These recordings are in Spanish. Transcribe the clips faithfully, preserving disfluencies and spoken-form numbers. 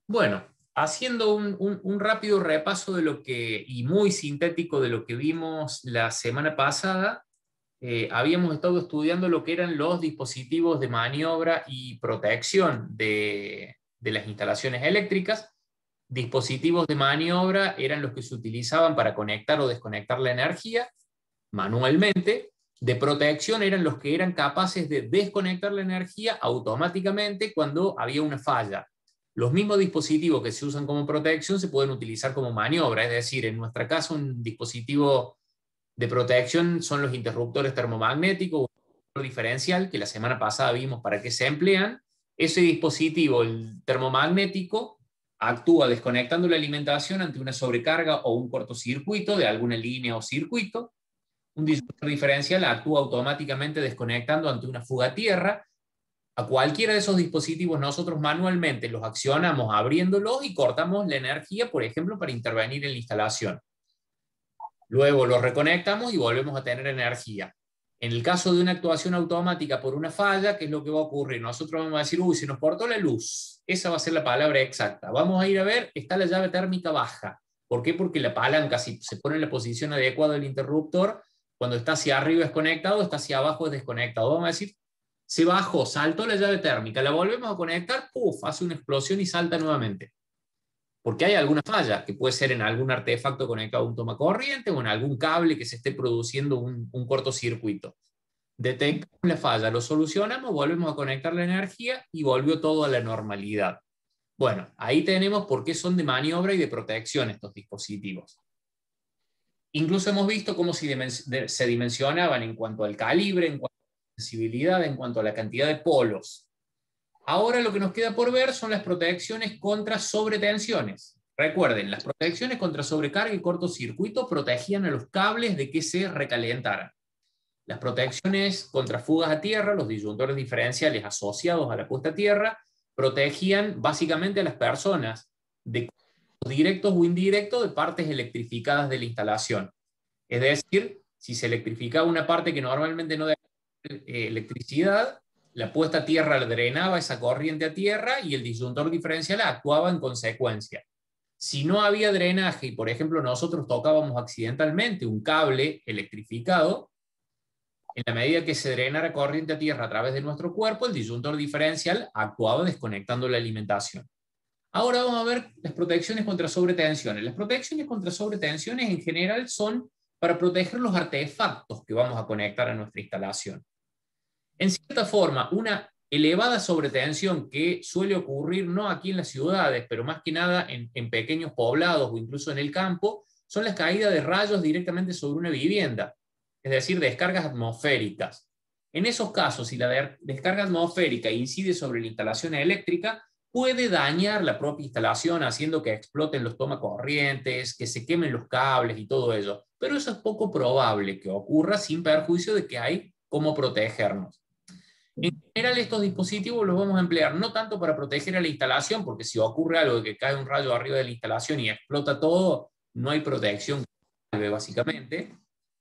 Bueno, haciendo un, un- un rápido repaso de lo que, y muy sintético de lo que vimos la semana pasada, eh, habíamos estado estudiando lo que eran los dispositivos de maniobra y protección de, de las instalaciones eléctricas. Dispositivos de maniobra eran los que se utilizaban para conectar o desconectar la energía manualmente. De protección eran los que eran capaces de desconectar la energía automáticamente cuando había una falla. Los mismos dispositivos que se usan como protección se pueden utilizar como maniobra, es decir, en nuestra casa un dispositivo de protección son los interruptores termomagnéticos o diferencial, que la semana pasada vimos para qué se emplean. Ese dispositivo, el termomagnético, actúa desconectando la alimentación ante una sobrecarga o un cortocircuito de alguna línea o circuito. Un disyuntor diferencial actúa automáticamente desconectando ante una fuga a tierra. A cualquiera de esos dispositivos nosotros manualmente los accionamos abriéndolos y cortamos la energía, por ejemplo, para intervenir en la instalación. Luego los reconectamos y volvemos a tener energía. En el caso de una actuación automática por una falla, ¿qué es lo que va a ocurrir? Nosotros vamos a decir, uy, se nos cortó la luz. Esa va a ser la palabra exacta. Vamos a ir a ver, está la llave térmica baja. ¿Por qué? Porque la palanca, si se pone en la posición adecuada del interruptor, cuando está hacia arriba es conectado, está hacia abajo es desconectado. Vamos a decir, se bajó, saltó la llave térmica, la volvemos a conectar, ¡puf!, hace una explosión y salta nuevamente. Porque hay alguna falla, que puede ser en algún artefacto conectado a un tomacorriente o en algún cable que se esté produciendo un, un cortocircuito. Detectamos la falla, lo solucionamos, volvemos a conectar la energía y volvió todo a la normalidad. Bueno, ahí tenemos por qué son de maniobra y de protección estos dispositivos. Incluso hemos visto cómo se dimensionaban en cuanto al calibre, en cuanto a la sensibilidad, en cuanto a la cantidad de polos. Ahora lo que nos queda por ver son las protecciones contra sobretensiones. Recuerden, las protecciones contra sobrecarga y cortocircuito protegían a los cables de que se recalentaran. Las protecciones contra fugas a tierra, los disyuntores diferenciales asociados a la puesta a tierra, protegían básicamente a las personas de directos o indirectos de partes electrificadas de la instalación. Es decir, si se electrificaba una parte que normalmente no debe tener eh, electricidad, la puesta a tierra drenaba esa corriente a tierra y el disyuntor diferencial actuaba en consecuencia. Si no había drenaje y, por ejemplo, nosotros tocábamos accidentalmente un cable electrificado, en la medida que se drenara corriente a tierra a través de nuestro cuerpo, el disyuntor diferencial actuaba desconectando la alimentación. Ahora vamos a ver las protecciones contra sobretensiones. Las protecciones contra sobretensiones en general son para proteger los artefactos que vamos a conectar a nuestra instalación. En cierta forma, una elevada sobretensión que suele ocurrir no aquí en las ciudades, pero más que nada en, en pequeños poblados o incluso en el campo, son las caídas de rayos directamente sobre una vivienda, es decir, descargas atmosféricas. En esos casos, si la descarga atmosférica incide sobre la instalación eléctrica, puede dañar la propia instalación haciendo que exploten los tomacorrientes, que se quemen los cables y todo ello. Pero eso es poco probable que ocurra sin perjuicio de que hay cómo protegernos. En general, estos dispositivos los vamos a emplear no tanto para proteger a la instalación, porque si ocurre algo de que cae un rayo arriba de la instalación y explota todo, no hay protección, básicamente.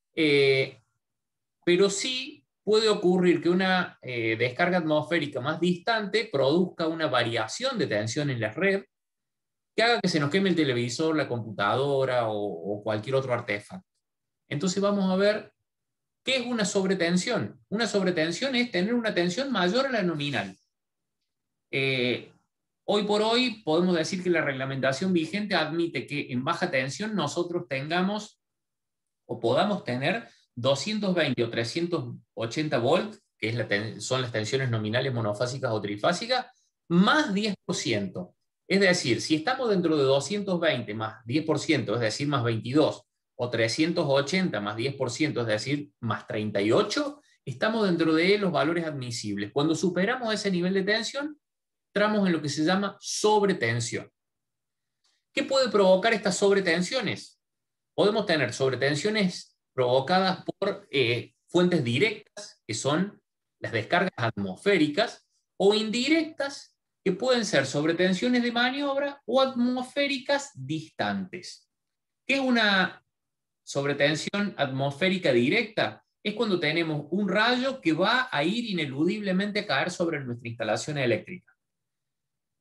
Eh, pero sí puede ocurrir que una eh, descarga atmosférica más distante produzca una variación de tensión en la red que haga que se nos queme el televisor, la computadora o, o cualquier otro artefacto. Entonces vamos a ver qué es una sobretensión. Una sobretensión es tener una tensión mayor a la nominal. Eh, hoy por hoy podemos decir que la reglamentación vigente admite que en baja tensión nosotros tengamos o podamos tener doscientos veinte o trescientos ochenta volts, que es la son las tensiones nominales monofásicas o trifásicas, más diez por ciento. Es decir, si estamos dentro de doscientos veinte más diez por ciento, es decir, más veintidós, o trescientos ochenta más diez por ciento, es decir, más treinta y ocho, estamos dentro de los valores admisibles. Cuando superamos ese nivel de tensión, entramos en lo que se llama sobretensión. ¿Qué puede provocar estas sobretensiones? Podemos tener sobretensiones provocadas por eh, fuentes directas, que son las descargas atmosféricas, o indirectas, que pueden ser sobretensiones de maniobra o atmosféricas distantes. ¿Qué es una sobretensión atmosférica directa? Es cuando tenemos un rayo que va a ir ineludiblemente a caer sobre nuestra instalación eléctrica.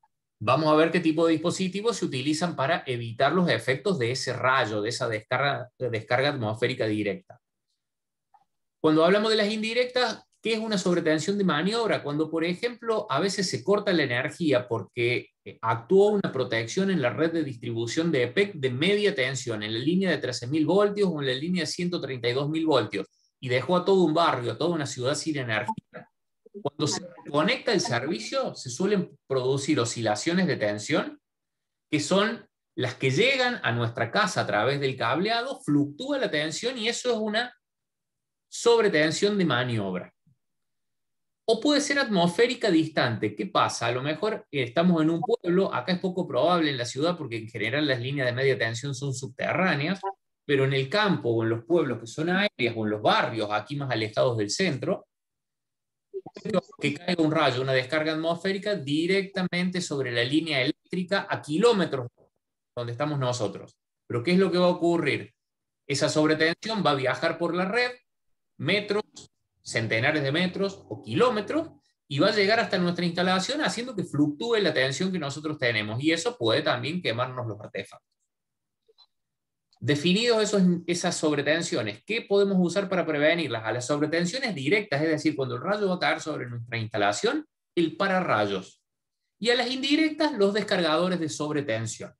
vamos a ver qué tipo de dispositivos se utilizan para evitar los efectos de ese rayo, de esa descarga, descarga atmosférica directa. Cuando hablamos de las indirectas, ¿qué es una sobretensión de maniobra? Cuando, por ejemplo, a veces se corta la energía porque actuó una protección en la red de distribución de E P E C de media tensión, en la línea de trece mil voltios o en la línea de ciento treinta y dos mil voltios, y dejó a todo un barrio, a toda una ciudad sin energía. Cuando se conecta el servicio, se suelen producir oscilaciones de tensión, que son las que llegan a nuestra casa a través del cableado, fluctúa la tensión y eso es una sobretensión de maniobra. O puede ser atmosférica distante. ¿Qué pasa? A lo mejor estamos en un pueblo, acá es poco probable en la ciudad porque en general las líneas de media tensión son subterráneas, pero en el campo o en los pueblos que son aéreas o en los barrios aquí más alejados del centro, que caiga un rayo, una descarga atmosférica directamente sobre la línea eléctrica a kilómetros donde estamos nosotros. Pero ¿qué es lo que va a ocurrir? Esa sobretensión va a viajar por la red, metros, centenares de metros o kilómetros, y va a llegar hasta nuestra instalación haciendo que fluctúe la tensión que nosotros tenemos, y eso puede también quemarnos los artefactos. Definidos esos, esas sobretensiones, ¿qué podemos usar para prevenirlas? A las sobretensiones directas, es decir, cuando el rayo va a caer sobre nuestra instalación, el pararrayos. Y a las indirectas, los descargadores de sobretensión.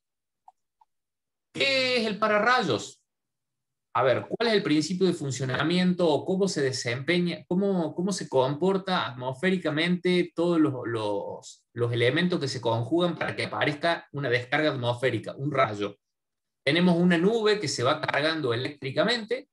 ¿Qué es el pararrayos? A ver, ¿cuál es el principio de funcionamiento o cómo se desempeña, cómo, cómo se comporta atmosféricamente todos los, los, los elementos que se conjugan para que aparezca una descarga atmosférica, un rayo? Tenemos una nube que se va cargando eléctricamente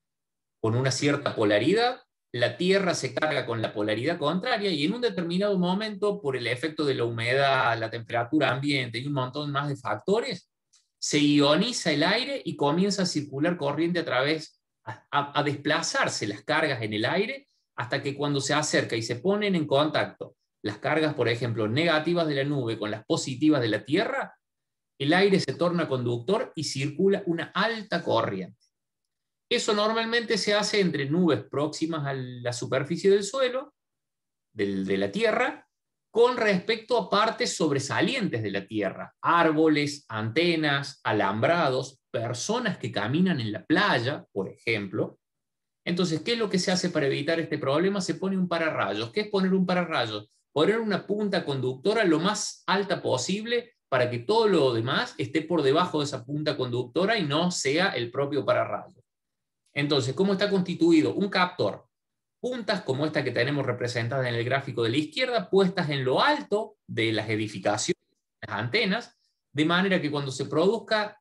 con una cierta polaridad, la Tierra se carga con la polaridad contraria y en un determinado momento, por el efecto de la humedad, la temperatura ambiente y un montón más de factores, se ioniza el aire y comienza a circular corriente a través, a, a, a desplazarse las cargas en el aire hasta que cuando se acerca y se ponen en contacto las cargas, por ejemplo, negativas de la nube con las positivas de la Tierra, el aire se torna conductor y circula una alta corriente. Eso normalmente se hace entre nubes próximas a la superficie del suelo, del, de la Tierra, con respecto a partes sobresalientes de la Tierra, árboles, antenas, alambrados, personas que caminan en la playa, por ejemplo. Entonces, ¿qué es lo que se hace para evitar este problema? Se pone un pararrayos. ¿Qué es poner un pararrayos? Poner una punta conductora lo más alta posible para que todo lo demás esté por debajo de esa punta conductora y no sea el propio pararrayos. Entonces, ¿cómo está constituido? Un captor. Puntas como esta que tenemos representadas en el gráfico de la izquierda, puestas en lo alto de las edificaciones, las antenas, de manera que cuando se produzca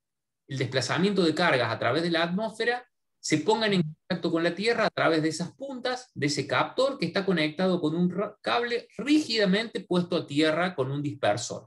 el desplazamiento de cargas a través de la atmósfera, se pongan en contacto con la Tierra a través de esas puntas, de ese captor que está conectado con un cable rígidamente puesto a tierra con un dispersor.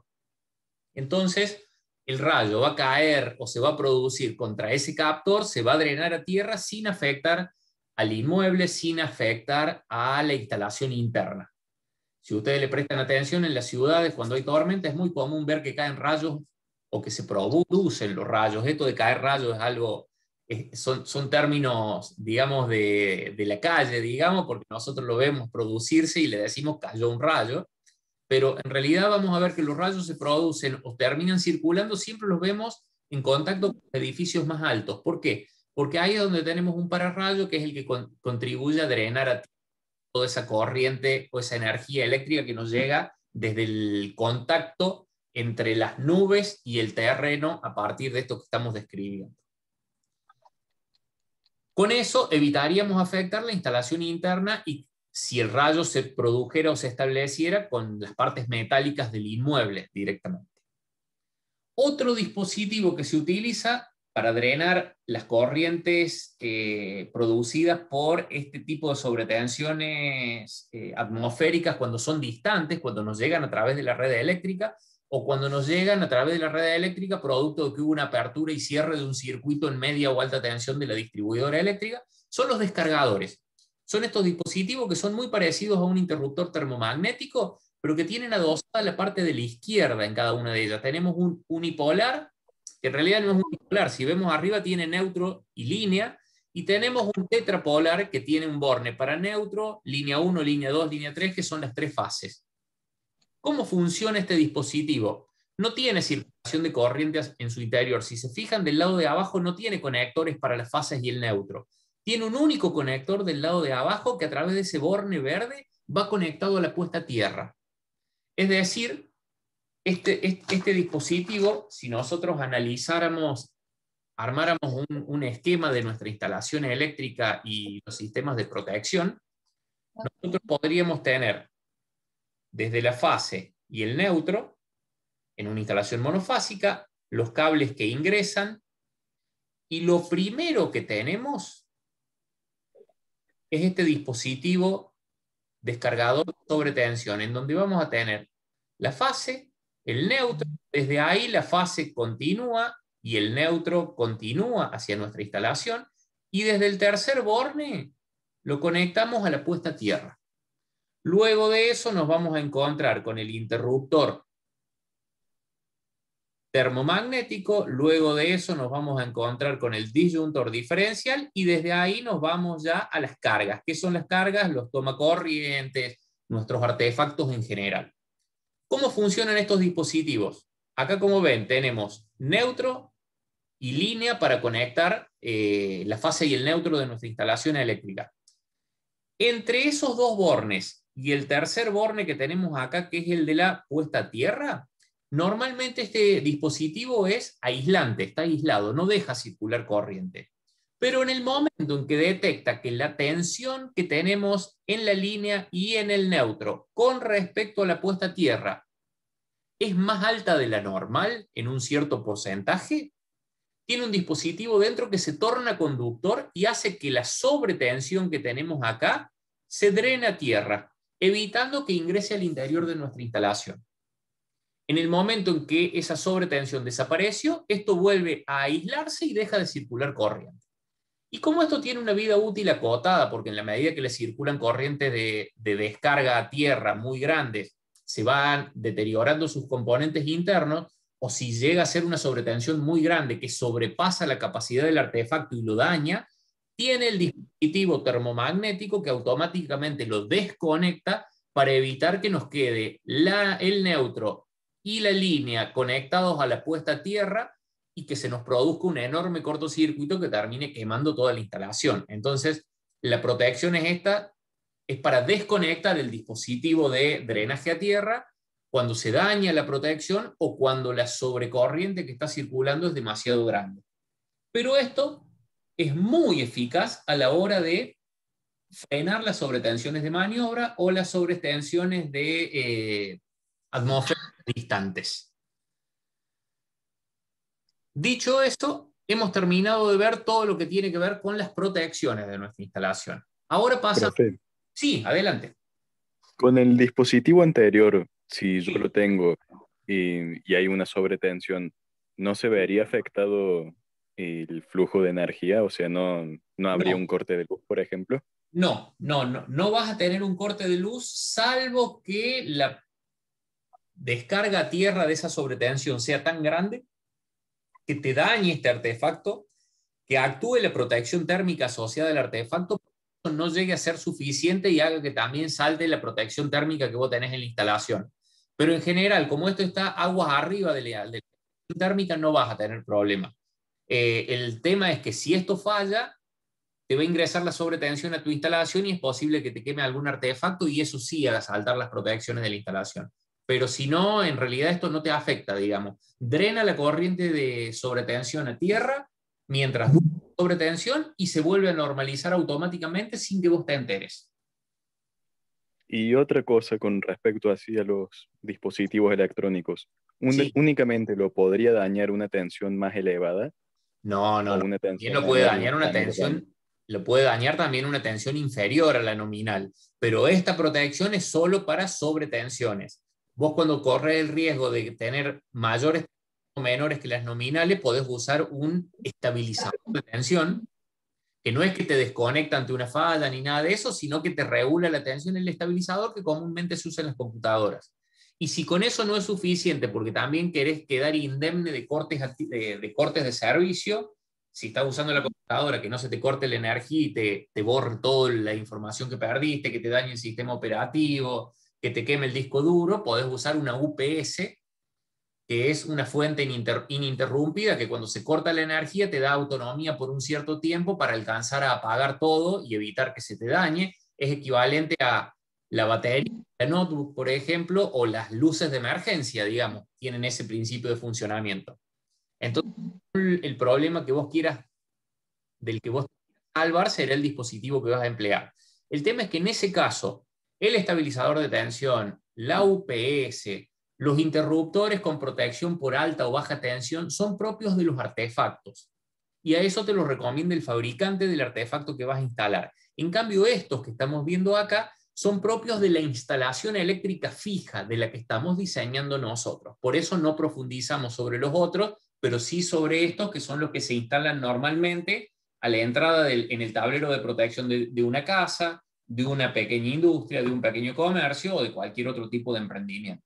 Entonces, el rayo va a caer o se va a producir contra ese captor, se va a drenar a tierra sin afectar al inmueble, sin afectar a la instalación interna. Si ustedes le prestan atención, en las ciudades cuando hay tormenta es muy común ver que caen rayos o que se producen los rayos. Esto de caer rayos es algo, es, son, son términos, digamos, de, de la calle, digamos, porque nosotros lo vemos producirse y le decimos cayó un rayo. Pero en realidad vamos a ver que los rayos se producen o terminan circulando, siempre los vemos en contacto con edificios más altos. ¿Por qué? Porque ahí es donde tenemos un pararrayo que es el que con, contribuye a drenar a toda esa corriente o esa energía eléctrica que nos llega desde el contacto entre las nubes y el terreno a partir de esto que estamos describiendo. Con eso evitaríamos afectar la instalación interna y si el rayo se produjera o se estableciera con las partes metálicas del inmueble directamente. Otro dispositivo que se utiliza para drenar las corrientes eh, producidas por este tipo de sobretensiones eh, atmosféricas cuando son distantes, cuando nos llegan a través de la red eléctrica, o cuando nos llegan a través de la red eléctrica producto de que hubo una apertura y cierre de un circuito en media o alta tensión de la distribuidora eléctrica, son los descargadores. Son estos dispositivos que son muy parecidos a un interruptor termomagnético, pero que tienen adosada la parte de la izquierda en cada una de ellas. Tenemos un unipolar, que en realidad no es unipolar, si vemos arriba tiene neutro y línea, y tenemos un tetrapolar que tiene un borne para neutro, línea uno, línea dos, línea tres, que son las tres fases. ¿Cómo funciona este dispositivo? No tiene circulación de corrientes en su interior. Si se fijan, del lado de abajo no tiene conectores para las fases y el neutro. Tiene un único conector del lado de abajo que a través de ese borne verde va conectado a la puesta a tierra. Es decir, este, este, este dispositivo, si nosotros analizáramos, armáramos un, un esquema de nuestra instalación eléctrica y los sistemas de protección, nosotros podríamos tener desde la fase y el neutro, en una instalación monofásica, los cables que ingresan, y lo primero que tenemos es este dispositivo descargador sobre tensión, en donde vamos a tener la fase, el neutro, desde ahí la fase continúa y el neutro continúa hacia nuestra instalación, y desde el tercer borne lo conectamos a la puesta a tierra. Luego de eso nos vamos a encontrar con el interruptor termomagnético, luego de eso nos vamos a encontrar con el disyuntor diferencial, y desde ahí nos vamos ya a las cargas. ¿Qué son las cargas? Los tomacorrientes, nuestros artefactos en general. ¿Cómo funcionan estos dispositivos? Acá, como ven, tenemos neutro y línea para conectar eh, la fase y el neutro de nuestra instalación eléctrica. Entre esos dos bornes y el tercer borne que tenemos acá, que es el de la puesta a tierra, normalmente este dispositivo es aislante, está aislado, no deja circular corriente. Pero en el momento en que detecta que la tensión que tenemos en la línea y en el neutro con respecto a la puesta a tierra es más alta de la normal en un cierto porcentaje, tiene un dispositivo dentro que se torna conductor y hace que la sobretensión que tenemos acá se drene a tierra, evitando que ingrese al interior de nuestra instalación. En el momento en que esa sobretensión desapareció, esto vuelve a aislarse y deja de circular corriente. Y como esto tiene una vida útil acotada, porque en la medida que le circulan corrientes de, de descarga a tierra muy grandes, se van deteriorando sus componentes internos, o si llega a ser una sobretensión muy grande que sobrepasa la capacidad del artefacto y lo daña, tiene el dispositivo termomagnético que automáticamente lo desconecta para evitar que nos quede la, el neutro y la línea conectados a la puesta a tierra y que se nos produzca un enorme cortocircuito que termine quemando toda la instalación. Entonces, la protección es esta, es para desconectar el dispositivo de drenaje a tierra cuando se daña la protección o cuando la sobrecorriente que está circulando es demasiado grande. Pero esto es muy eficaz a la hora de frenar las sobretensiones de maniobra o las sobretensiones de eh, atmósferas distantes. Dicho esto, hemos terminado de ver todo lo que tiene que ver con las protecciones de nuestra instalación. Ahora pasa... Profe, Sí, adelante. con el dispositivo anterior, si yo Sí. lo tengo y, y hay una sobretensión, ¿no se vería afectado el flujo de energía? O sea, ¿no, no habría No, un corte de luz, por ejemplo? no, no, no, no vas a tener un corte de luz, salvo que la descarga a tierra de esa sobretensión sea tan grande que te dañe este artefacto, que actúe la protección térmica asociada al artefacto, no llegue a ser suficiente y haga que también salte la protección térmica que vos tenés en la instalación. Pero en general, como esto está aguas arriba de la, de la protección térmica, no vas a tener problema. Eh, el tema es que si esto falla, te va a ingresar la sobretensión a tu instalación y es posible que te queme algún artefacto y eso sí haga saltar las protecciones de la instalación. Pero si no, en realidad esto no te afecta, digamos. Drena la corriente de sobretensión a tierra mientras dura la sobretensión y se vuelve a normalizar automáticamente sin que vos te enteres. Y otra cosa con respecto así a los dispositivos electrónicos, ¿un- Sí, ¿únicamente lo podría dañar una tensión más elevada no, o no, no. una También tensión lo puede menor dañar una también lo daña? tensión, lo puede dañar también una tensión inferior a la nominal, pero esta protección es solo para sobretensiones. Vos cuando corres el riesgo de tener mayores o menores que las nominales, podés usar un estabilizador de tensión, que no es que te desconecta ante una falla ni nada de eso, sino que te regula la tensión en el estabilizador que comúnmente se usa en las computadoras. Y si con eso no es suficiente, porque también querés quedar indemne de cortes de, de, cortes de servicio, si estás usando la computadora, que no se te corte la energía y te, te borre toda la información que perdiste, que te dañe el sistema operativo, que te queme el disco duro, podés usar una U P S, que es una fuente ininter ininterrumpida, que cuando se corta la energía te da autonomía por un cierto tiempo para alcanzar a apagar todo y evitar que se te dañe. Es equivalente a la batería de la notebook, por ejemplo, o las luces de emergencia, digamos, tienen ese principio de funcionamiento. Entonces, el problema que vos quieras, del que vos salvar, será el dispositivo que vas a emplear. El tema es que en ese caso, el estabilizador de tensión, la U P S, los interruptores con protección por alta o baja tensión son propios de los artefactos. Y a eso te lo recomienda el fabricante del artefacto que vas a instalar. En cambio, estos que estamos viendo acá son propios de la instalación eléctrica fija de la que estamos diseñando nosotros. Por eso no profundizamos sobre los otros, pero sí sobre estos, que son los que se instalan normalmente a la entrada del, en el tablero de protección de, de una casa, de una pequeña industria, de un pequeño comercio o de cualquier otro tipo de emprendimiento.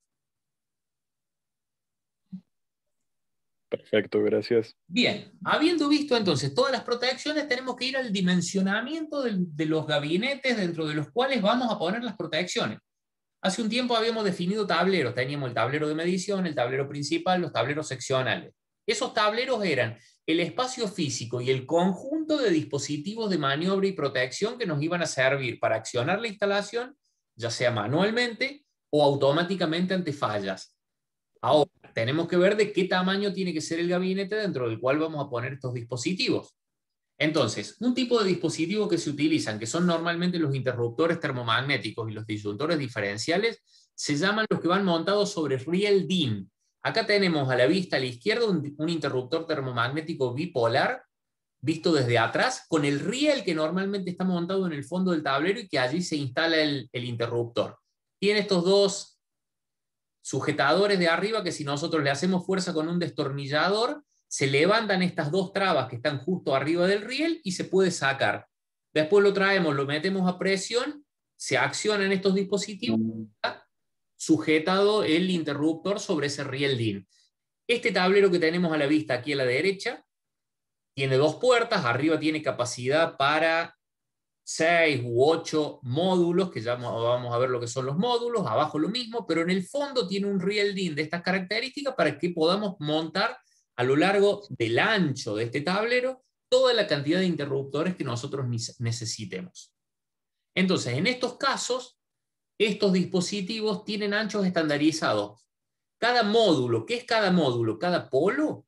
Perfecto, gracias. Bien, habiendo visto entonces todas las protecciones, tenemos que ir al dimensionamiento de, de los gabinetes dentro de los cuales vamos a poner las protecciones. Hace un tiempo habíamos definido tableros, teníamos el tablero de medición, el tablero principal, los tableros seccionales. Esos tableros eran el espacio físico y el conjunto de dispositivos de maniobra y protección que nos iban a servir para accionar la instalación, ya sea manualmente o automáticamente ante fallas. Ahora, tenemos que ver de qué tamaño tiene que ser el gabinete dentro del cual vamos a poner estos dispositivos. Entonces, un tipo de dispositivo que se utilizan, que son normalmente los interruptores termomagnéticos y los disyuntores diferenciales, se llaman los que van montados sobre riel D I N. Acá tenemos a la vista a la izquierda un, un interruptor termomagnético bipolar, visto desde atrás, con el riel que normalmente está montado en el fondo del tablero y que allí se instala el, el interruptor. Tiene estos dos sujetadores de arriba que si nosotros le hacemos fuerza con un destornillador, se levantan estas dos trabas que están justo arriba del riel y se puede sacar. Después lo traemos, lo metemos a presión, se accionan estos dispositivos, está sujetado el interruptor sobre ese riel D I N. Este tablero que tenemos a la vista aquí a la derecha tiene dos puertas, arriba tiene capacidad para seis u ocho módulos, que ya vamos a ver lo que son los módulos, abajo lo mismo, pero en el fondo tiene un riel D I N de estas características para que podamos montar a lo largo del ancho de este tablero toda la cantidad de interruptores que nosotros necesitemos. Entonces, en estos casos, estos dispositivos tienen anchos estandarizados. Cada módulo, ¿qué es cada módulo? Cada polo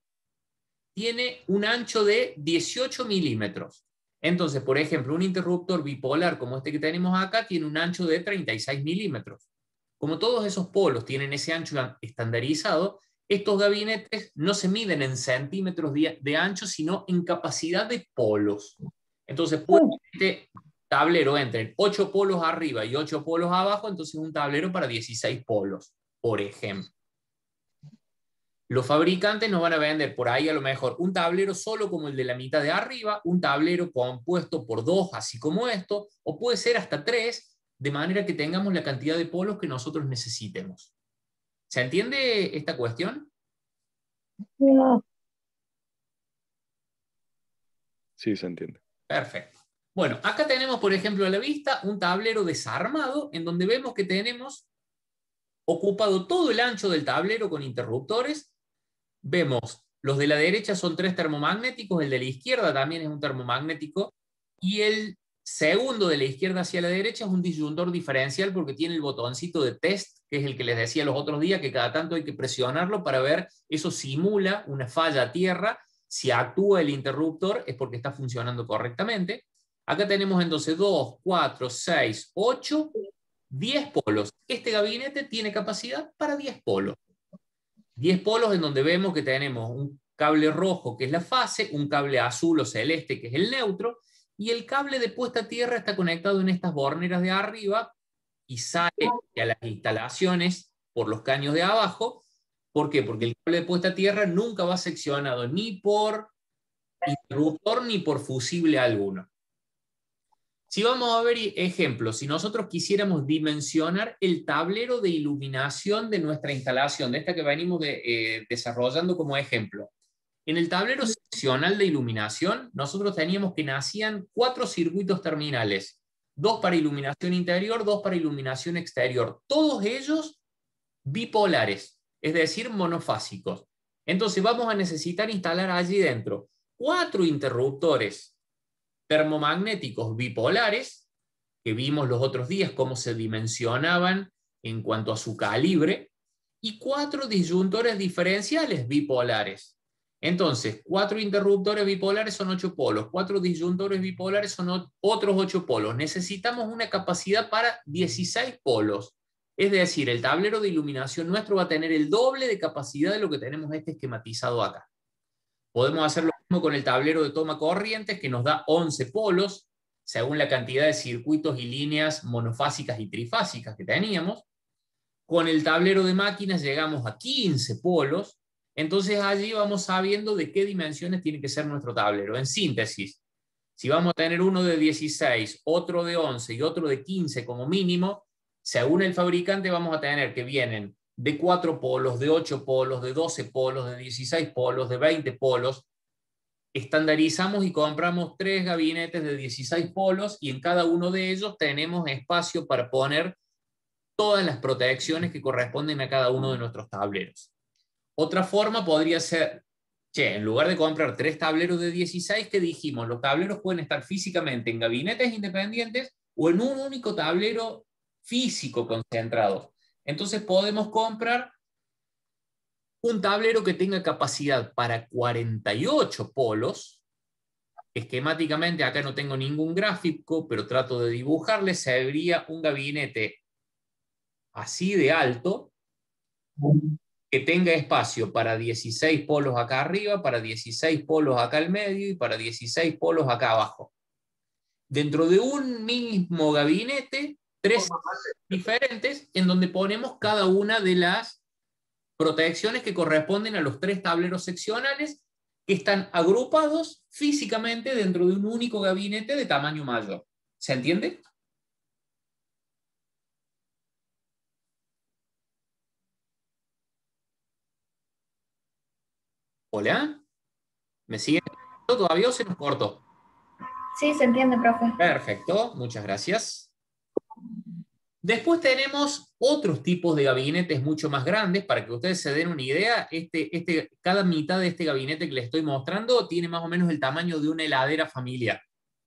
tiene un ancho de dieciocho milímetros. Entonces, por ejemplo, un interruptor bipolar como este que tenemos acá tiene un ancho de treinta y seis milímetros. Como todos esos polos tienen ese ancho estandarizado, estos gabinetes no se miden en centímetros de, de ancho, sino en capacidad de polos. Entonces, puede que este tablero entre ocho polos arriba y ocho polos abajo, entonces un tablero para dieciséis polos, por ejemplo. Los fabricantes nos van a vender por ahí a lo mejor un tablero solo como el de la mitad de arriba, un tablero compuesto por dos, así como esto, o puede ser hasta tres, de manera que tengamos la cantidad de polos que nosotros necesitemos. ¿Se entiende esta cuestión? Sí, se entiende. Perfecto. Bueno, acá tenemos, por ejemplo, a la vista un tablero desarmado en donde vemos que tenemos ocupado todo el ancho del tablero con interruptores. Vemos, los de la derecha son tres termomagnéticos, el de la izquierda también es un termomagnético, y el segundo de la izquierda hacia la derecha es un disyuntor diferencial porque tiene el botoncito de test, que es el que les decía los otros días, que cada tanto hay que presionarlo para ver, eso simula una falla a tierra, si actúa el interruptor es porque está funcionando correctamente. Acá tenemos entonces dos, cuatro, seis, ocho, diez polos. Este gabinete tiene capacidad para diez polos. diez polos en donde vemos que tenemos un cable rojo que es la fase, un cable azul o celeste que es el neutro, y el cable de puesta a tierra está conectado en estas borneras de arriba y sale a las instalaciones por los caños de abajo. ¿Por qué? Porque el cable de puesta a tierra nunca va seccionado ni por interruptor ni por fusible alguno. Si vamos a ver ejemplos, si nosotros quisiéramos dimensionar el tablero de iluminación de nuestra instalación, de esta que venimos de, eh, desarrollando como ejemplo, en el tablero seccional de iluminación, nosotros teníamos que nacían cuatro circuitos terminales, dos para iluminación interior, dos para iluminación exterior. Todos ellos bipolares, es decir, monofásicos. Entonces vamos a necesitar instalar allí dentro cuatro interruptores termomagnéticos bipolares, que vimos los otros días cómo se dimensionaban en cuanto a su calibre, y cuatro disyuntores diferenciales bipolares. Entonces, cuatro interruptores bipolares son ocho polos, cuatro disyuntores bipolares son otros ocho polos. Necesitamos una capacidad para dieciséis polos. Es decir, el tablero de iluminación nuestro va a tener el doble de capacidad de lo que tenemos este esquematizado acá. Podemos hacer lo mismo con el tablero de toma corrientes, que nos da once polos, según la cantidad de circuitos y líneas monofásicas y trifásicas que teníamos. Con el tablero de máquinas llegamos a quince polos, entonces allí vamos sabiendo de qué dimensiones tiene que ser nuestro tablero. En síntesis, si vamos a tener uno de dieciséis, otro de once y otro de quince como mínimo, según el fabricante vamos a tener que vienen de cuatro polos, de ocho polos, de doce polos, de dieciséis polos, de veinte polos. Estandarizamos y compramos tres gabinetes de dieciséis polos y en cada uno de ellos tenemos espacio para poner todas las protecciones que corresponden a cada uno de nuestros tableros. Otra forma podría ser, che, en lugar de comprar tres tableros de dieciséis, que dijimos, los tableros pueden estar físicamente en gabinetes independientes o en un único tablero físico concentrado. Entonces podemos comprar un tablero que tenga capacidad para cuarenta y ocho polos. Esquemáticamente, acá no tengo ningún gráfico, pero trato de dibujarle, se vería un gabinete así de alto, que tenga espacio para dieciséis polos acá arriba, para dieciséis polos acá al medio y para dieciséis polos acá abajo. Dentro de un mismo gabinete, tres diferentes, en donde ponemos cada una de las protecciones que corresponden a los tres tableros seccionales que están agrupados físicamente dentro de un único gabinete de tamaño mayor. ¿Se entiende? ¿Hola? ¿Me siguen todavía o se nos cortó? Sí, se entiende, profe. Perfecto, muchas gracias. Después tenemos otros tipos de gabinetes mucho más grandes, para que ustedes se den una idea. Este, este, cada mitad de este gabinete que les estoy mostrando tiene más o menos el tamaño de una heladera familiar.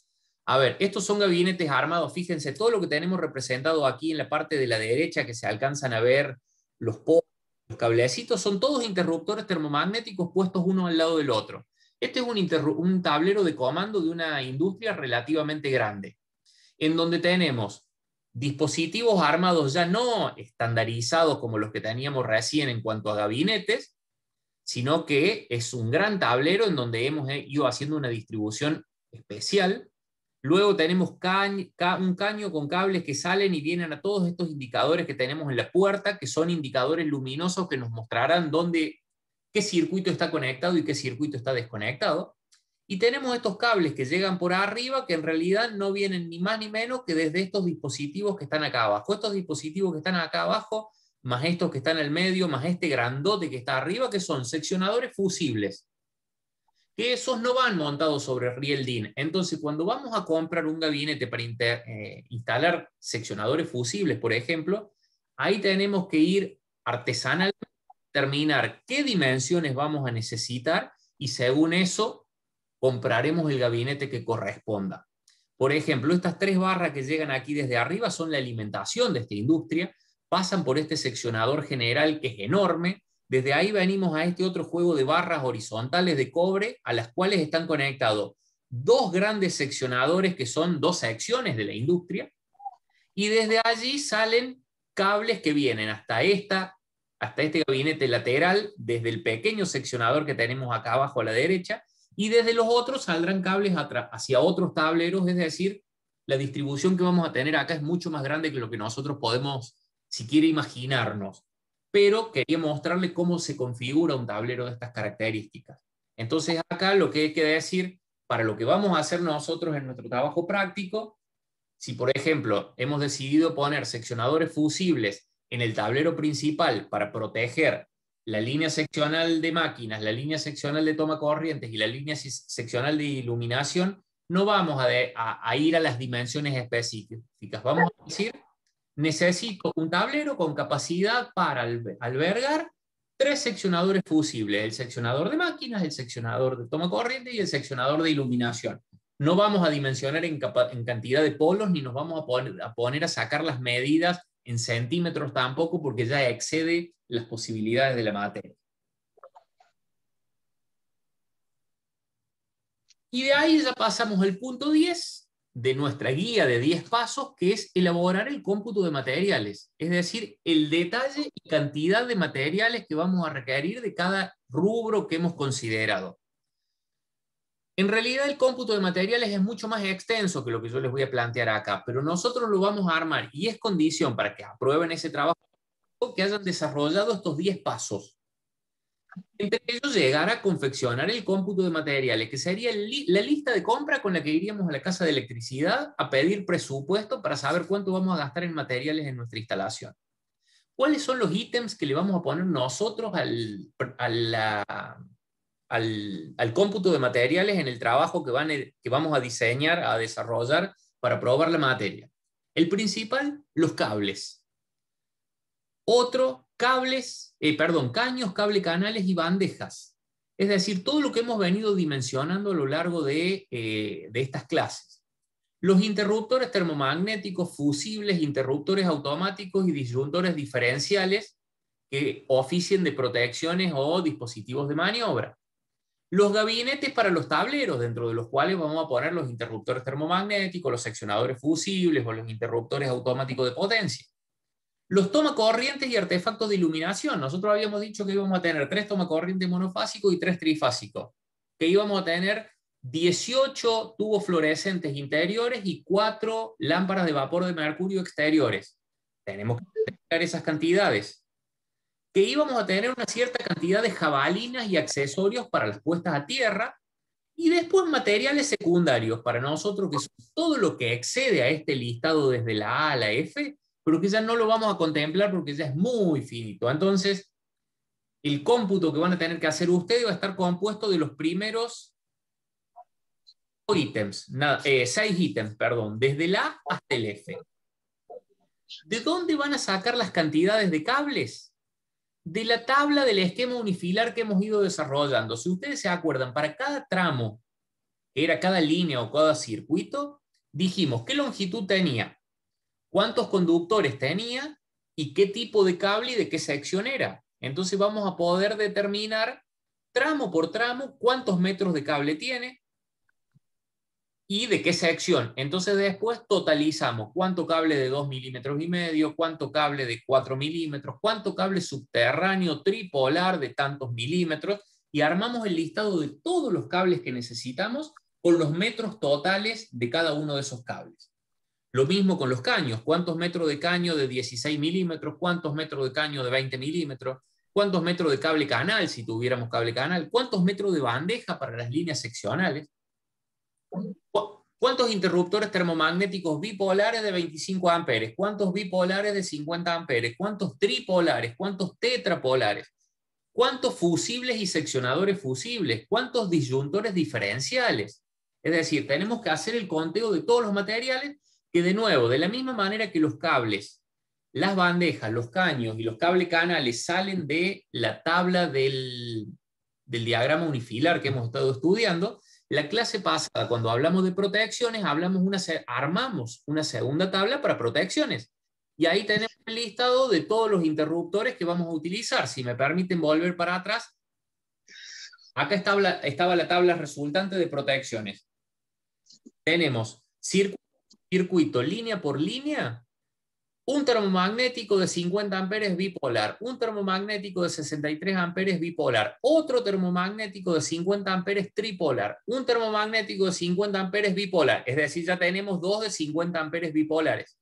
A ver, estos son gabinetes armados. Fíjense, todo lo que tenemos representado aquí en la parte de la derecha, que se alcanzan a ver los polos, los cablecitos, son todos interruptores termomagnéticos puestos uno al lado del otro. Este es un, un tablero de comando de una industria relativamente grande, en donde tenemos dispositivos armados ya no estandarizados como los que teníamos recién en cuanto a gabinetes, sino que es un gran tablero en donde hemos ido haciendo una distribución especial. Luego tenemos caño, un caño con cables que salen y vienen a todos estos indicadores que tenemos en la puerta, que son indicadores luminosos que nos mostrarán dónde, qué circuito está conectado y qué circuito está desconectado. Y tenemos estos cables que llegan por arriba, que en realidad no vienen ni más ni menos que desde estos dispositivos que están acá abajo. Estos dispositivos que están acá abajo, más estos que están al medio, más este grandote que está arriba, que son seccionadores fusibles, que esos no van montados sobre riel D I N. Entonces, cuando vamos a comprar un gabinete para inter, eh, instalar seccionadores fusibles, por ejemplo, ahí tenemos que ir artesanalmente a determinar qué dimensiones vamos a necesitar y según eso compraremos el gabinete que corresponda. Por ejemplo, estas tres barras que llegan aquí desde arriba son la alimentación de esta industria, pasan por este seccionador general que es enorme. Desde ahí venimos a este otro juego de barras horizontales de cobre, a las cuales están conectados dos grandes seccionadores que son dos secciones de la industria, y desde allí salen cables que vienen hasta, esta, hasta este gabinete lateral, desde el pequeño seccionador que tenemos acá abajo a la derecha, y desde los otros saldrán cables hacia otros tableros, es decir, la distribución que vamos a tener acá es mucho más grande que lo que nosotros podemos, si quiere, imaginarnos. Pero quería mostrarle cómo se configura un tablero de estas características. Entonces acá lo que hay que decir, para lo que vamos a hacer nosotros en nuestro trabajo práctico, si por ejemplo hemos decidido poner seccionadores fusibles en el tablero principal para proteger la línea seccional de máquinas, la línea seccional de toma corrientes y la línea seccional de iluminación, no vamos a, de, a, a ir a las dimensiones específicas. Vamos a decir, necesito un tablero con capacidad para albergar tres seccionadores fusibles, el seccionador de máquinas, el seccionador de toma corriente y el seccionador de iluminación. No vamos a dimensionar en, en cantidad de polos, ni nos vamos a poner, a poner a sacar las medidas en centímetros tampoco, porque ya excede las posibilidades de la materia. Y de ahí ya pasamos al punto diez de nuestra guía de diez pasos, que es elaborar el cómputo de materiales, es decir, el detalle y cantidad de materiales que vamos a requerir de cada rubro que hemos considerado. En realidad el cómputo de materiales es mucho más extenso que lo que yo les voy a plantear acá, pero nosotros lo vamos a armar y es condición para que aprueben ese trabajo que hayan desarrollado estos diez pasos. Entre ellos llegar a confeccionar el cómputo de materiales, que sería li la lista de compra con la que iríamos a la casa de electricidad a pedir presupuesto para saber cuánto vamos a gastar en materiales en nuestra instalación. ¿Cuáles son los ítems que le vamos a poner nosotros al, a la, al, al cómputo de materiales en el trabajo que, van, que vamos a diseñar, a desarrollar para probar la materia? El principal, los cables. Otro, cables, eh, perdón, caños, cable canales y bandejas. Es decir, todo lo que hemos venido dimensionando a lo largo de, eh, de estas clases. Los interruptores termomagnéticos, fusibles, interruptores automáticos y disyuntores diferenciales que oficien de protecciones o dispositivos de maniobra. Los gabinetes para los tableros, dentro de los cuales vamos a poner los interruptores termomagnéticos, los seccionadores fusibles o los interruptores automáticos de potencia. Los tomacorrientes y artefactos de iluminación. Nosotros habíamos dicho que íbamos a tener tres tomacorrientes monofásicos y tres trifásicos. Que íbamos a tener dieciocho tubos fluorescentes interiores y cuatro lámparas de vapor de mercurio exteriores. Tenemos que detectar esas cantidades. Que íbamos a tener una cierta cantidad de jabalinas y accesorios para las puestas a tierra. Y después materiales secundarios para nosotros, que son todo lo que excede a este listado desde la A a la F, pero que ya no lo vamos a contemplar porque ya es muy finito. Entonces, el cómputo que van a tener que hacer ustedes va a estar compuesto de los primeros ítems, nada, eh, seis ítems, perdón, desde el A hasta el F. ¿De dónde van a sacar las cantidades de cables? De la tabla del esquema unifilar que hemos ido desarrollando. Si ustedes se acuerdan, para cada tramo, que era cada línea o cada circuito, dijimos qué longitud tenía, cuántos conductores tenía y qué tipo de cable y de qué sección era. Entonces vamos a poder determinar tramo por tramo cuántos metros de cable tiene y de qué sección. Entonces después totalizamos cuánto cable de dos milímetros y medio, cuánto cable de cuatro milímetros, cuánto cable subterráneo tripolar de tantos milímetros y armamos el listado de todos los cables que necesitamos con los metros totales de cada uno de esos cables. Lo mismo con los caños, cuántos metros de caño de dieciséis milímetros, cuántos metros de caño de veinte milímetros, cuántos metros de cable canal si tuviéramos cable canal, cuántos metros de bandeja para las líneas seccionales, cuántos interruptores termomagnéticos bipolares de veinticinco amperes, cuántos bipolares de cincuenta amperes, cuántos tripolares, cuántos tetrapolares, cuántos fusibles y seccionadores fusibles, cuántos disyuntores diferenciales. Es decir, tenemos que hacer el conteo de todos los materiales que, de nuevo, de la misma manera que los cables, las bandejas, los caños y los cables canales salen de la tabla del, del diagrama unifilar que hemos estado estudiando, la clase pasada, cuando hablamos de protecciones, hablamos una, armamos una segunda tabla para protecciones. Y ahí tenemos el listado de todos los interruptores que vamos a utilizar. Si me permiten volver para atrás, acá estaba, estaba la tabla resultante de protecciones. Tenemos circuito, circuito línea por línea, un termomagnético de cincuenta amperes bipolar, un termomagnético de sesenta y tres amperes bipolar, otro termomagnético de cincuenta amperes tripolar, un termomagnético de cincuenta amperes bipolar, es decir, ya tenemos dos de cincuenta amperes bipolares.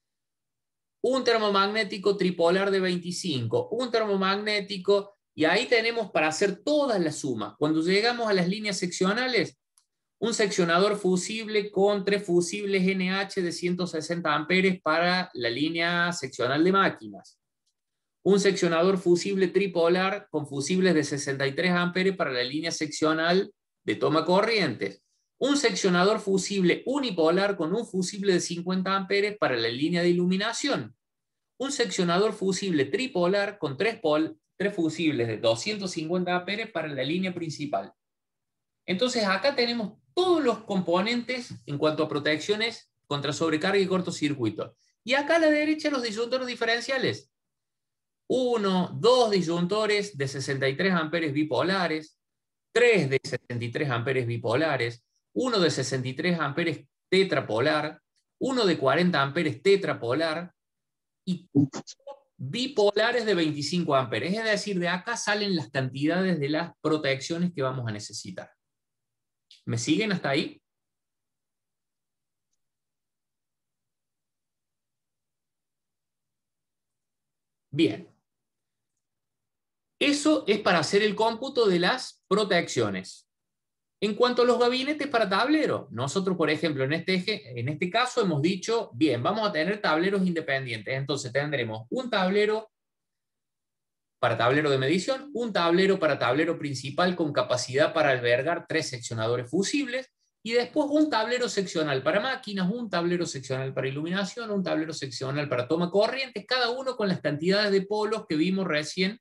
Un termomagnético tripolar de veinticinco, un termomagnético, y ahí tenemos para hacer todas las sumas. Cuando llegamos a las líneas seccionales, un seccionador fusible con tres fusibles N H de ciento sesenta amperes para la línea seccional de máquinas. Un seccionador fusible tripolar con fusibles de sesenta y tres amperes para la línea seccional de toma corrientes. Un seccionador fusible unipolar con un fusible de cincuenta amperes para la línea de iluminación. Un seccionador fusible tripolar con tres, pol, tres fusibles de doscientos cincuenta amperes para la línea principal. Entonces acá tenemos todos los componentes en cuanto a protecciones contra sobrecarga y cortocircuito. Y acá a la derecha los disyuntores diferenciales. Uno, dos disyuntores de sesenta y tres amperes bipolares, tres de setenta y tres amperes bipolares, uno de sesenta y tres amperes tetrapolar, uno de cuarenta amperes tetrapolar y bipolares de veinticinco amperes. Es decir, de acá salen las cantidades de las protecciones que vamos a necesitar. ¿Me siguen hasta ahí? Bien. Eso es para hacer el cómputo de las protecciones. En cuanto a los gabinetes para tablero, nosotros, por ejemplo, en este, eje, en este caso hemos dicho, bien, vamos a tener tableros independientes. Entonces tendremos un tablero para tablero de medición, un tablero para tablero principal con capacidad para albergar tres seccionadores fusibles, y después un tablero seccional para máquinas, un tablero seccional para iluminación, un tablero seccional para toma corrientes, cada uno con las cantidades de polos que vimos recién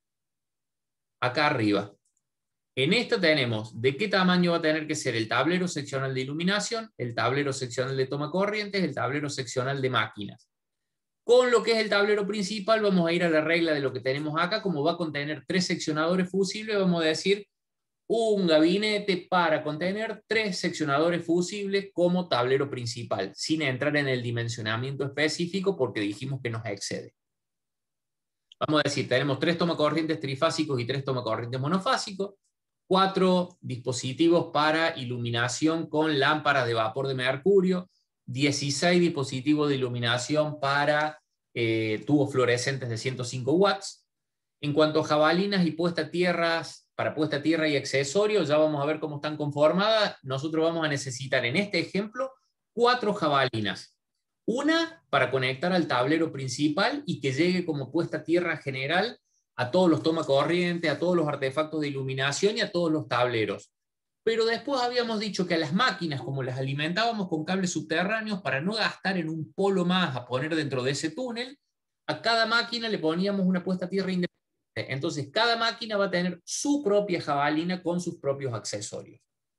acá arriba. En esto tenemos de qué tamaño va a tener que ser el tablero seccional de iluminación, el tablero seccional de toma corrientes, el tablero seccional de máquinas. Con lo que es el tablero principal vamos a ir a la regla de lo que tenemos acá, como va a contener tres seccionadores fusibles, vamos a decir un gabinete para contener tres seccionadores fusibles como tablero principal, sin entrar en el dimensionamiento específico porque dijimos que nos excede. Vamos a decir, tenemos tres tomacorrientes trifásicos y tres tomacorrientes monofásicos, cuatro dispositivos para iluminación con lámparas de vapor de mercurio, dieciséis dispositivos de iluminación para eh, tubos fluorescentes de ciento cinco watts. En cuanto a jabalinas y puesta a tierras, para puesta a tierra y accesorios, ya vamos a ver cómo están conformadas. Nosotros vamos a necesitar en este ejemplo cuatro jabalinas. Una para conectar al tablero principal y que llegue como puesta a tierra general a todos los tomacorrientes, a todos los artefactos de iluminación y a todos los tableros. Pero después habíamos dicho que a las máquinas, como las alimentábamos con cables subterráneos, para no gastar en un polo más a poner dentro de ese túnel, a cada máquina le poníamos una puesta a tierra independiente. Entonces cada máquina va a tener su propia jabalina con sus propios accesorios.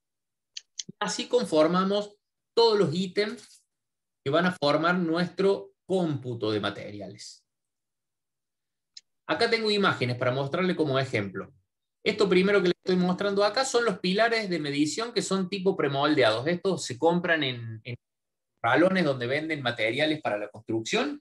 Así conformamos todos los ítems que van a formar nuestro cómputo de materiales. Acá tengo imágenes para mostrarle como ejemplo. Esto primero que les estoy mostrando acá son los pilares de medición que son tipo premoldeados. Estos se compran en, en ralones donde venden materiales para la construcción.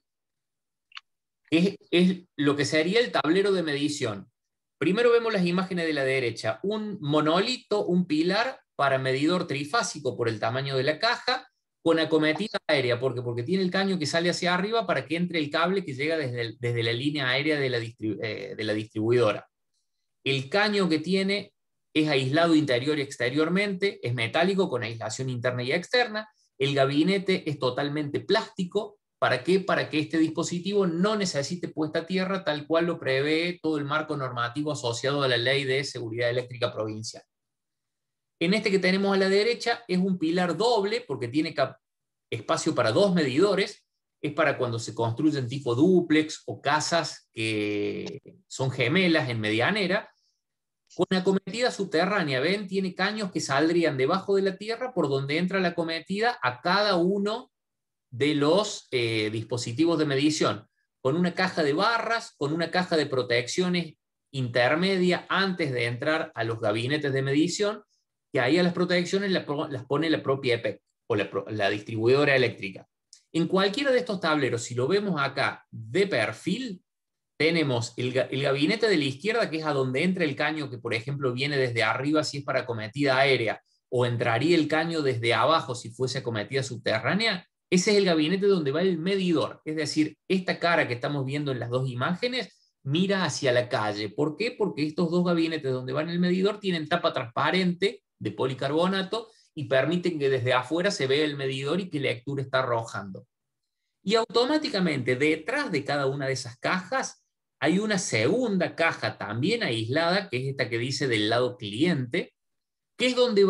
Es, es lo que sería el tablero de medición. Primero vemos las imágenes de la derecha. Un monolito, un pilar para medidor trifásico por el tamaño de la caja, con acometida aérea, porque, porque tiene el caño que sale hacia arriba para que entre el cable que llega desde, el, desde la línea aérea de la, distribu eh, de la distribuidora. El caño que tiene es aislado interior y exteriormente, es metálico con aislación interna y externa. El gabinete es totalmente plástico. ¿Para qué? Para que este dispositivo no necesite puesta a tierra, tal cual lo prevé todo el marco normativo asociado a la Ley de Seguridad Eléctrica Provincial. En este que tenemos a la derecha es un pilar doble, porque tiene espacio para dos medidores. Es para cuando se construyen tipo dúplex o casas que son gemelas en medianera. Con acometida subterránea, ven, tiene caños que saldrían debajo de la tierra por donde entra la acometida a cada uno de los eh, dispositivos de medición, con una caja de barras, con una caja de protecciones intermedia antes de entrar a los gabinetes de medición, que ahí a las protecciones las, las pone la propia E P E C o la, la distribuidora eléctrica. En cualquiera de estos tableros, si lo vemos acá de perfil, tenemos el, el gabinete de la izquierda, que es a donde entra el caño, que por ejemplo viene desde arriba si es para acometida aérea, o entraría el caño desde abajo si fuese acometida subterránea. Ese es el gabinete donde va el medidor, es decir, esta cara que estamos viendo en las dos imágenes mira hacia la calle. ¿Por qué? Porque estos dos gabinetes donde va el medidor tienen tapa transparente de policarbonato y permiten que desde afuera se vea el medidor y que la lectura está arrojando. Y automáticamente detrás de cada una de esas cajas hay una segunda caja también aislada, que es esta que dice del lado cliente, que es donde va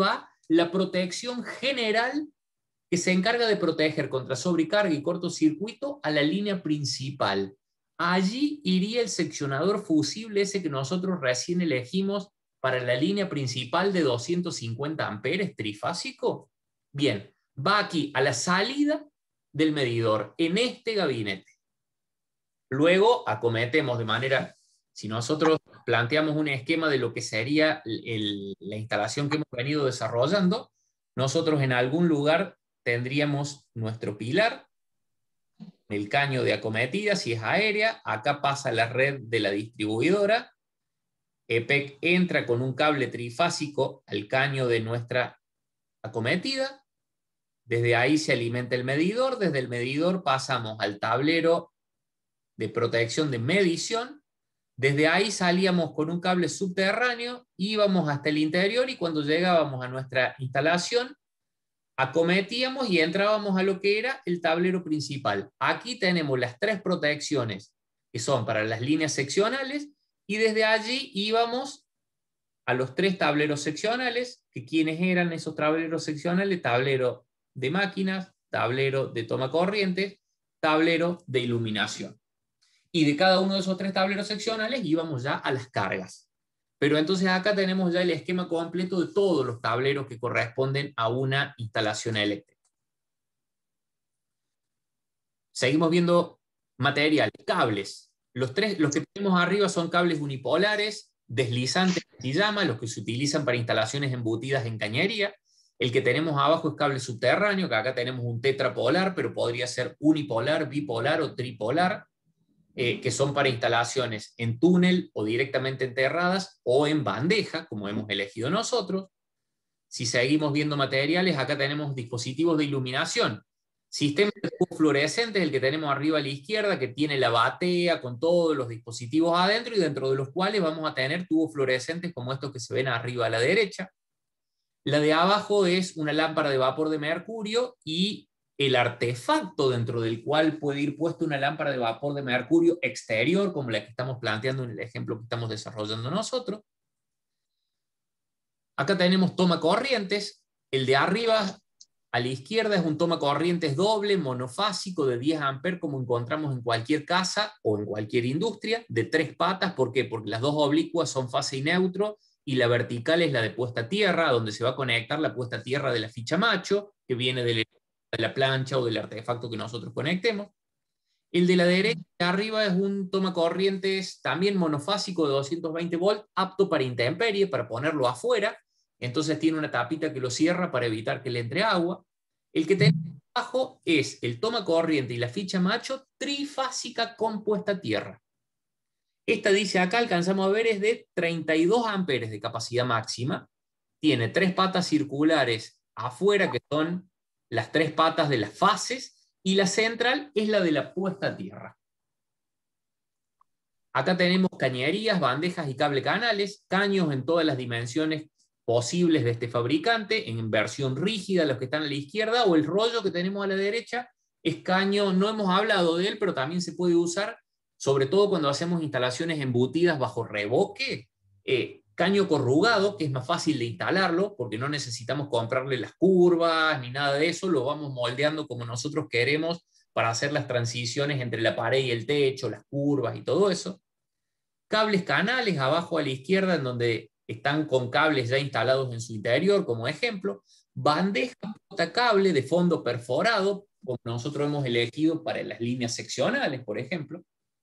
la protección general que se encarga de proteger contra sobrecarga y cortocircuito a la línea principal. Allí iría el seccionador fusible ese que nosotros recién elegimos para la línea principal de doscientos cincuenta amperes trifásico. Bien, va aquí a la salida del medidor, en este gabinete. Luego acometemos de manera, si nosotros planteamos un esquema de lo que sería el, la instalación que hemos venido desarrollando, nosotros en algún lugar tendríamos nuestro pilar, el caño de acometida, si es aérea, acá pasa la red de la distribuidora, E P E C entra con un cable trifásico al caño de nuestra acometida, desde ahí se alimenta el medidor, desde el medidor pasamos al tablero de protección de medición, desde ahí salíamos con un cable subterráneo, íbamos hasta el interior y cuando llegábamos a nuestra instalación, acometíamos y entrábamos a lo que era el tablero principal. Aquí tenemos las tres protecciones que son para las líneas seccionales y desde allí íbamos a los tres tableros seccionales, que ¿quiénes eran esos tableros seccionales? Tablero de máquinas, tablero de toma corrientes, tablero de iluminación. Y de cada uno de esos tres tableros seccionales íbamos ya a las cargas. Pero entonces acá tenemos ya el esquema completo de todos los tableros que corresponden a una instalación eléctrica. Seguimos viendo materiales, cables. Los, tres, los que tenemos arriba son cables unipolares, deslizantes y llama, los que se utilizan para instalaciones embutidas en cañería. El que tenemos abajo es cable subterráneo, que acá tenemos un tetrapolar, pero podría ser unipolar, bipolar o tripolar. Eh, que son para instalaciones en túnel o directamente enterradas o en bandeja, como hemos elegido nosotros. Si seguimos viendo materiales, acá tenemos dispositivos de iluminación. Sistema de tubos fluorescentes, el que tenemos arriba a la izquierda, que tiene la batea con todos los dispositivos adentro y dentro de los cuales vamos a tener tubos fluorescentes como estos que se ven arriba a la derecha. La de abajo es una lámpara de vapor de mercurio y el artefacto dentro del cual puede ir puesta una lámpara de vapor de mercurio exterior, como la que estamos planteando en el ejemplo que estamos desarrollando nosotros. Acá tenemos toma corrientes. El de arriba a la izquierda es un toma corrientes doble, monofásico, de diez amperes, como encontramos en cualquier casa o en cualquier industria, de tres patas. ¿Por qué? Porque las dos oblicuas son fase y neutro, y la vertical es la de puesta a tierra, donde se va a conectar la puesta a tierra de la ficha macho, que viene del de la plancha o del artefacto que nosotros conectemos. El de la derecha de arriba es un toma corrientes también monofásico de doscientos veinte volts, apto para intemperie, para ponerlo afuera. Entonces tiene una tapita que lo cierra para evitar que le entre agua. El que tenemos abajo es el toma corriente y la ficha macho trifásica con puesta a tierra. Esta dice acá, alcanzamos a ver, es de treinta y dos amperes de capacidad máxima. Tiene tres patas circulares afuera, que son las tres patas de las fases, y la central es la de la puesta a tierra. Acá tenemos cañerías, bandejas y cable canales, caños en todas las dimensiones posibles de este fabricante, en versión rígida, los que están a la izquierda, o el rollo que tenemos a la derecha, es caño, no hemos hablado de él, pero también se puede usar, sobre todo cuando hacemos instalaciones embutidas bajo revoque, eh, caño corrugado, que es más fácil de instalarlo, porque no necesitamos comprarle las curvas ni nada de eso, lo vamos moldeando como nosotros queremos para hacer las transiciones entre la pared y el techo, las curvas y todo eso. Cables canales abajo a la izquierda, en donde están con cables ya instalados en su interior, como ejemplo. Bandeja portacable de fondo perforado, como nosotros hemos elegido para las líneas seccionales, por ejemplo.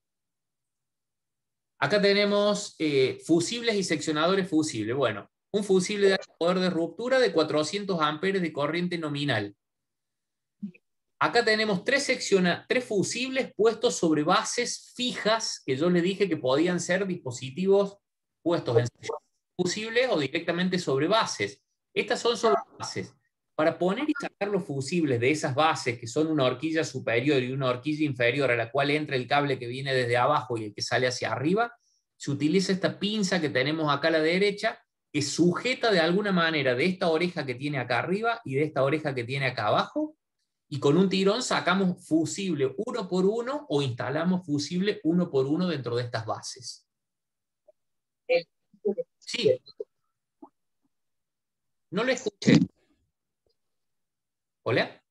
Acá tenemos eh, fusibles y seccionadores fusibles. Bueno, un fusible de alto poder de ruptura de cuatrocientos amperes de corriente nominal. Acá tenemos tres, secciona, tres fusibles puestos sobre bases fijas, que yo les dije que podían ser dispositivos puestos en fusibles o directamente sobre bases. Estas son sobre bases. Para poner y sacar los fusibles de esas bases, que son una horquilla superior y una horquilla inferior, a la cual entra el cable que viene desde abajo y el que sale hacia arriba, se utiliza esta pinza que tenemos acá a la derecha, que sujeta de alguna manera de esta oreja que tiene acá arriba y de esta oreja que tiene acá abajo, y con un tirón sacamos fusible uno por uno o instalamos fusible uno por uno dentro de estas bases. Sí. No lo escuché. ¿Hola?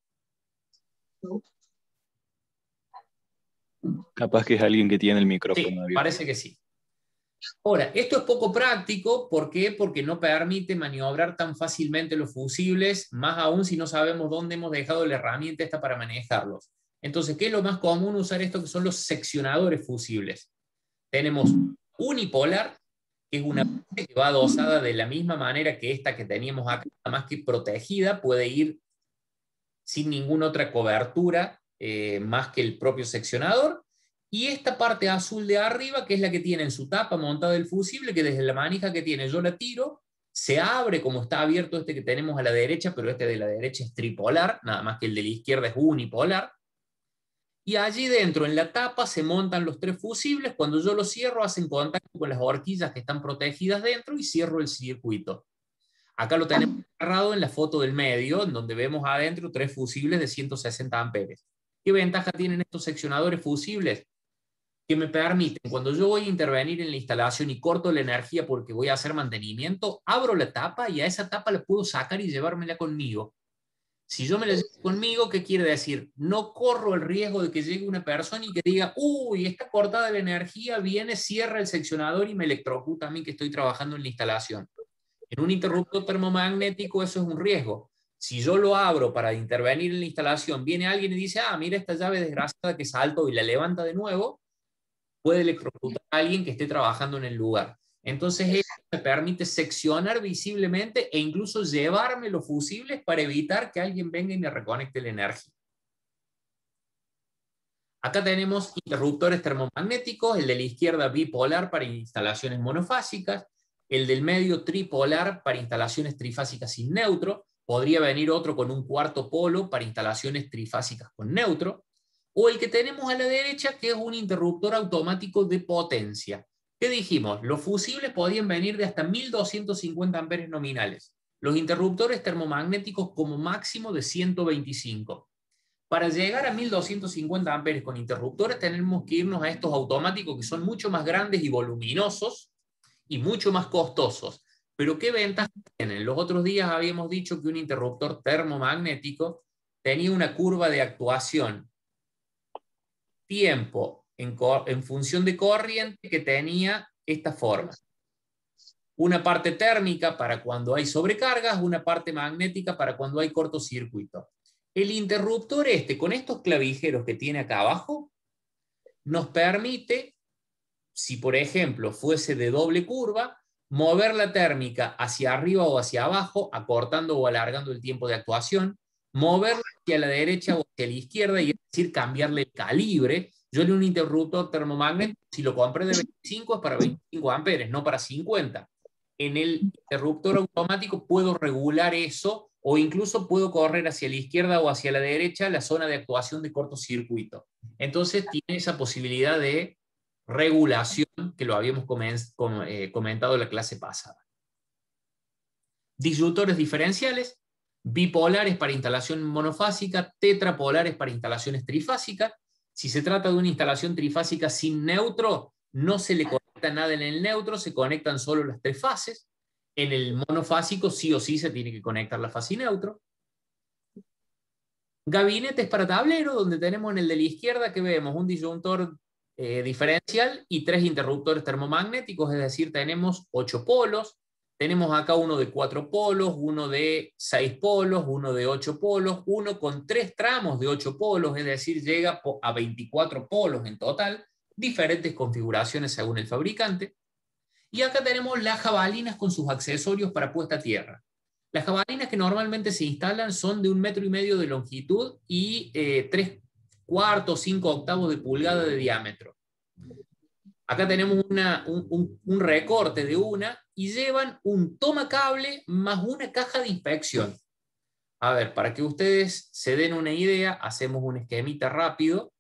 Capaz que es alguien que tiene el micrófono Sí, abierto. parece que sí. Ahora, esto es poco práctico, ¿por qué? Porque no permite maniobrar tan fácilmente los fusibles, más aún si no sabemos dónde hemos dejado la herramienta esta para manejarlos. Entonces, ¿qué es lo más común usar esto? Que son los seccionadores fusibles. Tenemos unipolar, que es una parte que va adosada de la misma manera que esta que teníamos acá, nada más que protegida, puede ir sin ninguna otra cobertura eh, más que el propio seccionador. Y esta parte azul de arriba, que es la que tiene en su tapa montada el fusible, que desde la manija que tiene yo la tiro, se abre como está abierto este que tenemos a la derecha, pero este de la derecha es tripolar, nada más que el de la izquierda es unipolar. Y allí dentro, en la tapa, se montan los tres fusibles. Cuando yo los cierro, hacen contacto con las horquillas que están protegidas dentro y cierro el circuito. Acá lo tenemos agarrado en la foto del medio, en donde vemos adentro tres fusibles de ciento sesenta amperes. ¿Qué ventaja tienen estos seccionadores fusibles? Que me permiten, cuando yo voy a intervenir en la instalación y corto la energía porque voy a hacer mantenimiento, abro la tapa y a esa tapa la puedo sacar y llevármela conmigo. Si yo me la llevo conmigo, ¿qué quiere decir? No corro el riesgo de que llegue una persona y que diga, uy, está cortada la energía, viene, cierra el seccionador y me electrocuta a mí que estoy trabajando en la instalación. En un interruptor termomagnético eso es un riesgo. Si yo lo abro para intervenir en la instalación, viene alguien y dice, ah, mira esta llave desgraciada que salto y la levanta de nuevo, puede electrocutar a alguien que esté trabajando en el lugar. Entonces eso me permite seccionar visiblemente e incluso llevarme los fusibles para evitar que alguien venga y me reconecte la energía. Acá tenemos interruptores termomagnéticos, el de la izquierda bipolar para instalaciones monofásicas, el del medio tripolar para instalaciones trifásicas sin neutro, podría venir otro con un cuarto polo para instalaciones trifásicas con neutro, o el que tenemos a la derecha, que es un interruptor automático de potencia. ¿Qué dijimos? Los fusibles podían venir de hasta mil doscientos cincuenta amperes nominales. Los interruptores termomagnéticos como máximo de ciento veinticinco. Para llegar a mil doscientos cincuenta amperes con interruptores tenemos que irnos a estos automáticos que son mucho más grandes y voluminosos y mucho más costosos. Pero ¿qué ventajas tienen? Los otros días habíamos dicho que un interruptor termomagnético tenía una curva de actuación tiempo en, en función de corriente que tenía esta forma. Una parte térmica para cuando hay sobrecargas, una parte magnética para cuando hay cortocircuito. El interruptor este, con estos clavijeros que tiene acá abajo, nos permite, si por ejemplo fuese de doble curva, mover la térmica hacia arriba o hacia abajo, acortando o alargando el tiempo de actuación, moverla hacia la derecha o hacia la izquierda, y es decir, cambiarle el calibre. Yo en un interruptor termomagnético, si lo compré de veinticinco, es para veinticinco amperes, no para cincuenta. En el interruptor automático puedo regular eso, o incluso puedo correr hacia la izquierda o hacia la derecha la zona de actuación de cortocircuito. Entonces tiene esa posibilidad de regulación que lo habíamos comentado en la clase pasada. Disyuntores diferenciales, bipolares para instalación monofásica, tetrapolares para instalaciones trifásicas. Si se trata de una instalación trifásica sin neutro, no se le conecta nada en el neutro, se conectan solo las tres fases. En el monofásico sí o sí se tiene que conectar la fase y neutro. Gabinetes para tablero, donde tenemos en el de la izquierda que vemos un disyuntor eh, diferencial y tres interruptores termomagnéticos, es decir, tenemos ocho polos. Tenemos acá uno de cuatro polos, uno de seis polos, uno de ocho polos, uno con tres tramos de ocho polos, es decir, llega a veinticuatro polos en total, diferentes configuraciones según el fabricante. Y acá tenemos las jabalinas con sus accesorios para puesta a tierra. Las jabalinas que normalmente se instalan son de un metro y medio de longitud y eh, tres cuartos, cinco octavos de pulgada de diámetro. Acá tenemos una, un, un, un recorte de una y llevan un tomacable más una caja de inspección. A ver, para que ustedes se den una idea, hacemos un esquemita rápido.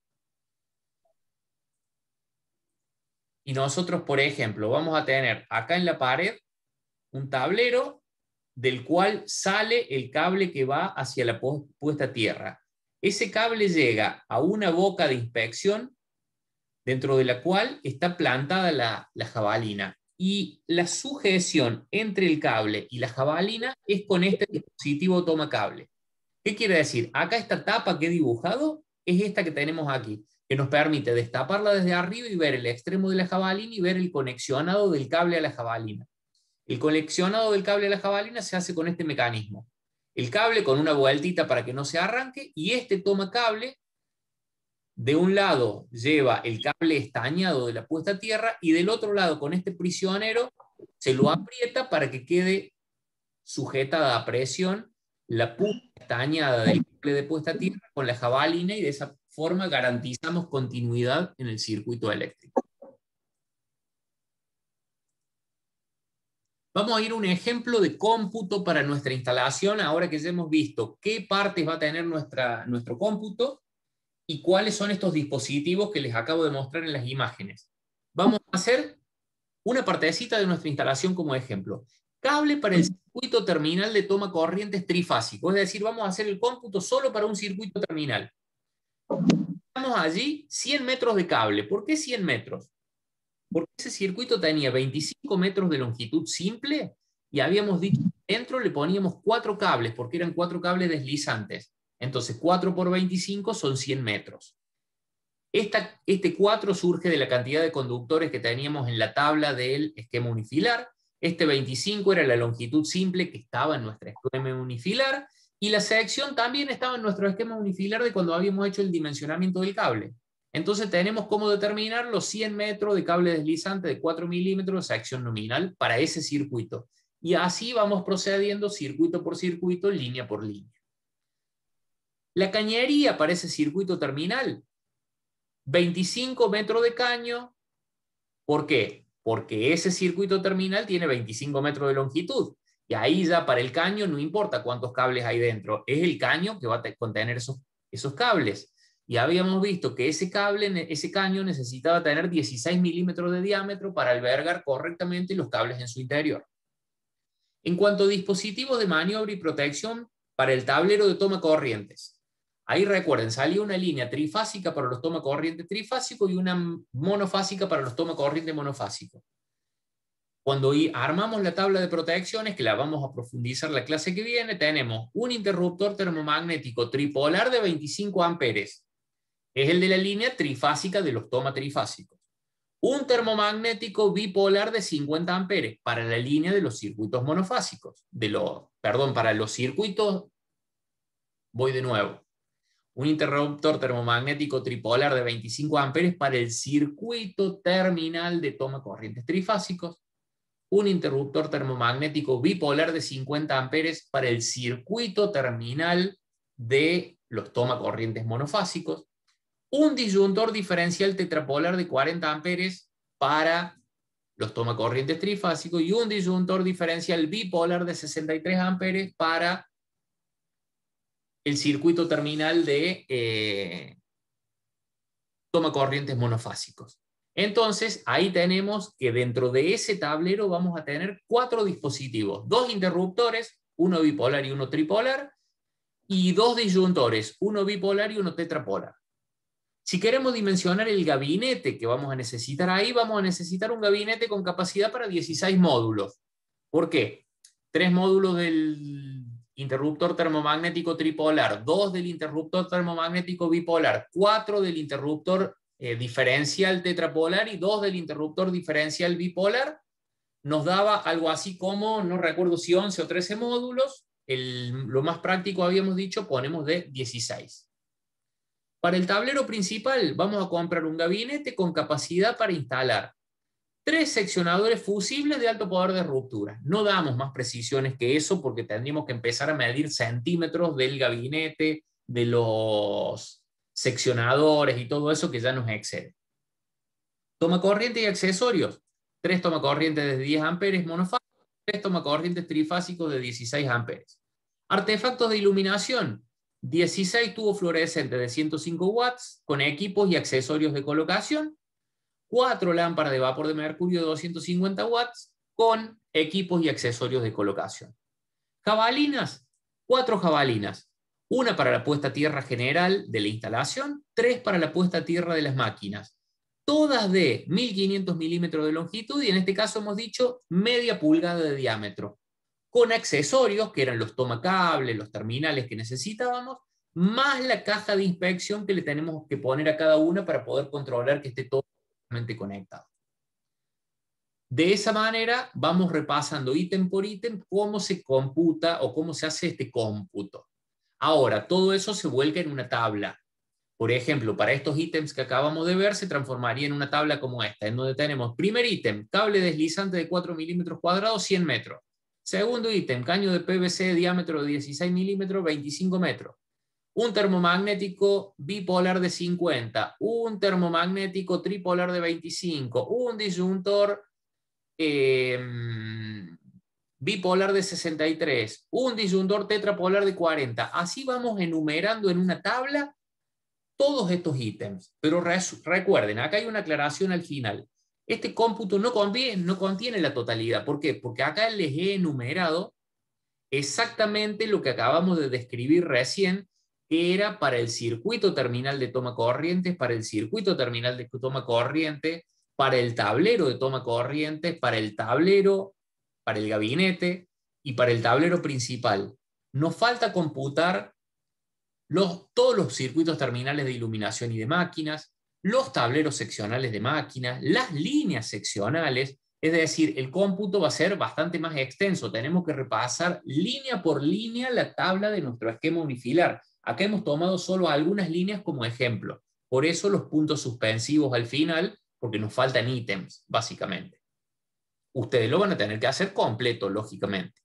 Y nosotros, por ejemplo, vamos a tener acá en la pared un tablero del cual sale el cable que va hacia la puesta a tierra. Ese cable llega a una boca de inspección dentro de la cual está plantada la, la jabalina. Y la sujeción entre el cable y la jabalina es con este dispositivo tomacable. ¿Qué quiere decir? Acá esta tapa que he dibujado es esta que tenemos aquí, que nos permite destaparla desde arriba y ver el extremo de la jabalina y ver el conexionado del cable a la jabalina. El conexionado del cable a la jabalina se hace con este mecanismo. El cable con una vueltita para que no se arranque, y este toma cable, de un lado lleva el cable estañado de la puesta a tierra, y del otro lado con este prisionero se lo aprieta para que quede sujetada a presión la punta estañada del cable de puesta a tierra con la jabalina, y de esa forma garantizamos continuidad en el circuito eléctrico. Vamos a ir a un ejemplo de cómputo para nuestra instalación, ahora que ya hemos visto qué partes va a tener nuestra, nuestro cómputo y cuáles son estos dispositivos que les acabo de mostrar en las imágenes. Vamos a hacer una partecita de nuestra instalación como ejemplo. Cable para el circuito terminal de toma corrientes trifásico, es decir, vamos a hacer el cómputo solo para un circuito terminal. Tenemos allí cien metros de cable. ¿Por qué cien metros? Porque ese circuito tenía veinticinco metros de longitud simple, y habíamos dicho que dentro le poníamos cuatro cables, porque eran cuatro cables deslizantes. Entonces cuatro por veinticinco son cien metros. Esta, este cuatro surge de la cantidad de conductores que teníamos en la tabla del esquema unifilar. Este veinticinco era la longitud simple que estaba en nuestro esquema unifilar, y la sección también estaba en nuestro esquema unifilar de cuando habíamos hecho el dimensionamiento del cable. Entonces tenemos cómo determinar los cien metros de cable deslizante de cuatro milímetros de sección nominal para ese circuito. Y así vamos procediendo circuito por circuito, línea por línea. La cañería para ese circuito terminal, veinticinco metros de caño. ¿Por qué? Porque ese circuito terminal tiene veinticinco metros de longitud. Y ahí ya para el caño no importa cuántos cables hay dentro, es el caño que va a contener esos, esos cables. Y habíamos visto que ese cable, ese caño necesitaba tener dieciséis milímetros de diámetro para albergar correctamente los cables en su interior. En cuanto a dispositivos de maniobra y protección para el tablero de toma corrientes, ahí recuerden, salía una línea trifásica para los toma corrientes trifásicos y una monofásica para los toma corrientes monofásicos. Cuando armamos la tabla de protecciones, que la vamos a profundizar la clase que viene, tenemos un interruptor termomagnético tripolar de veinticinco amperes. Es el de la línea trifásica de los toma trifásicos. Un termomagnético bipolar de cincuenta amperes para la línea de los circuitos monofásicos. De los, perdón, para los circuitos, voy de nuevo. Un interruptor termomagnético tripolar de veinticinco amperes para el circuito terminal de toma corrientes trifásicos. Un interruptor termomagnético bipolar de cincuenta amperes para el circuito terminal de los toma corrientes monofásicos. Un disyuntor diferencial tetrapolar de cuarenta amperes para los toma corrientes trifásicos y un disyuntor diferencial bipolar de sesenta y tres amperes para el circuito terminal de eh, toma corrientes monofásicos. Entonces, ahí tenemos que dentro de ese tablero vamos a tener cuatro dispositivos, dos interruptores, uno bipolar y uno tripolar, y dos disyuntores, uno bipolar y uno tetrapolar. Si queremos dimensionar el gabinete que vamos a necesitar ahí, vamos a necesitar un gabinete con capacidad para dieciséis módulos. ¿Por qué? Tres módulos del interruptor termomagnético tripolar, dos del interruptor termomagnético bipolar, cuatro del interruptor eh, diferencial tetrapolar y dos del interruptor diferencial bipolar, nos daba algo así como, no recuerdo si once o trece módulos, el, lo más práctico habíamos dicho, ponemos de dieciséis. Para el tablero principal vamos a comprar un gabinete con capacidad para instalar tres seccionadores fusibles de alto poder de ruptura. No damos más precisiones que eso porque tendríamos que empezar a medir centímetros del gabinete, de los seccionadores y todo eso que ya nos excede. Tomacorriente y accesorios. Tres tomacorrientes de diez amperes monofásicos, tres tomacorrientes trifásicos de dieciséis amperes. Artefactos de iluminación. dieciséis tubos fluorescentes de ciento cinco watts con equipos y accesorios de colocación. cuatro lámparas de vapor de mercurio de doscientos cincuenta watts con equipos y accesorios de colocación. Jabalinas, cuatro jabalinas, una para la puesta a tierra general de la instalación, tres para la puesta a tierra de las máquinas, todas de mil quinientos milímetros de longitud y en este caso hemos dicho media pulgada de diámetro. con accesorios, que eran los tomacables, los terminales que necesitábamos, más la caja de inspección que le tenemos que poner a cada una para poder controlar que esté todo conectado. De esa manera vamos repasando ítem por ítem cómo se computa o cómo se hace este cómputo. Ahora, todo eso se vuelca en una tabla. Por ejemplo, para estos ítems que acabamos de ver, se transformaría en una tabla como esta, en donde tenemos primer ítem, cable deslizante de cuatro milímetros cuadrados, cien metros. Segundo ítem, caño de P V C de diámetro de dieciséis milímetros, veinticinco metros. Un termomagnético bipolar de cincuenta, un termomagnético tripolar de veinticinco, un disyuntor eh, bipolar de sesenta y tres, un disyuntor tetrapolar de cuarenta. Así vamos enumerando en una tabla todos estos ítems. Pero recuerden, acá hay una aclaración al final. Este cómputo no contiene, no contiene la totalidad. ¿Por qué? Porque acá les he enumerado exactamente lo que acabamos de describir recién, que era para el circuito terminal de toma corriente, para el circuito terminal de toma corriente, para el tablero de toma corriente, para el tablero, para el gabinete y para el tablero principal. Nos falta computar los, todos los circuitos terminales de iluminación y de máquinas, los tableros seccionales de máquinas, las líneas seccionales. Es decir, el cómputo va a ser bastante más extenso. Tenemos que repasar línea por línea la tabla de nuestro esquema unifilar. Acá hemos tomado solo algunas líneas como ejemplo. Por eso los puntos suspensivos al final, porque nos faltan ítems, básicamente. Ustedes lo van a tener que hacer completo, lógicamente.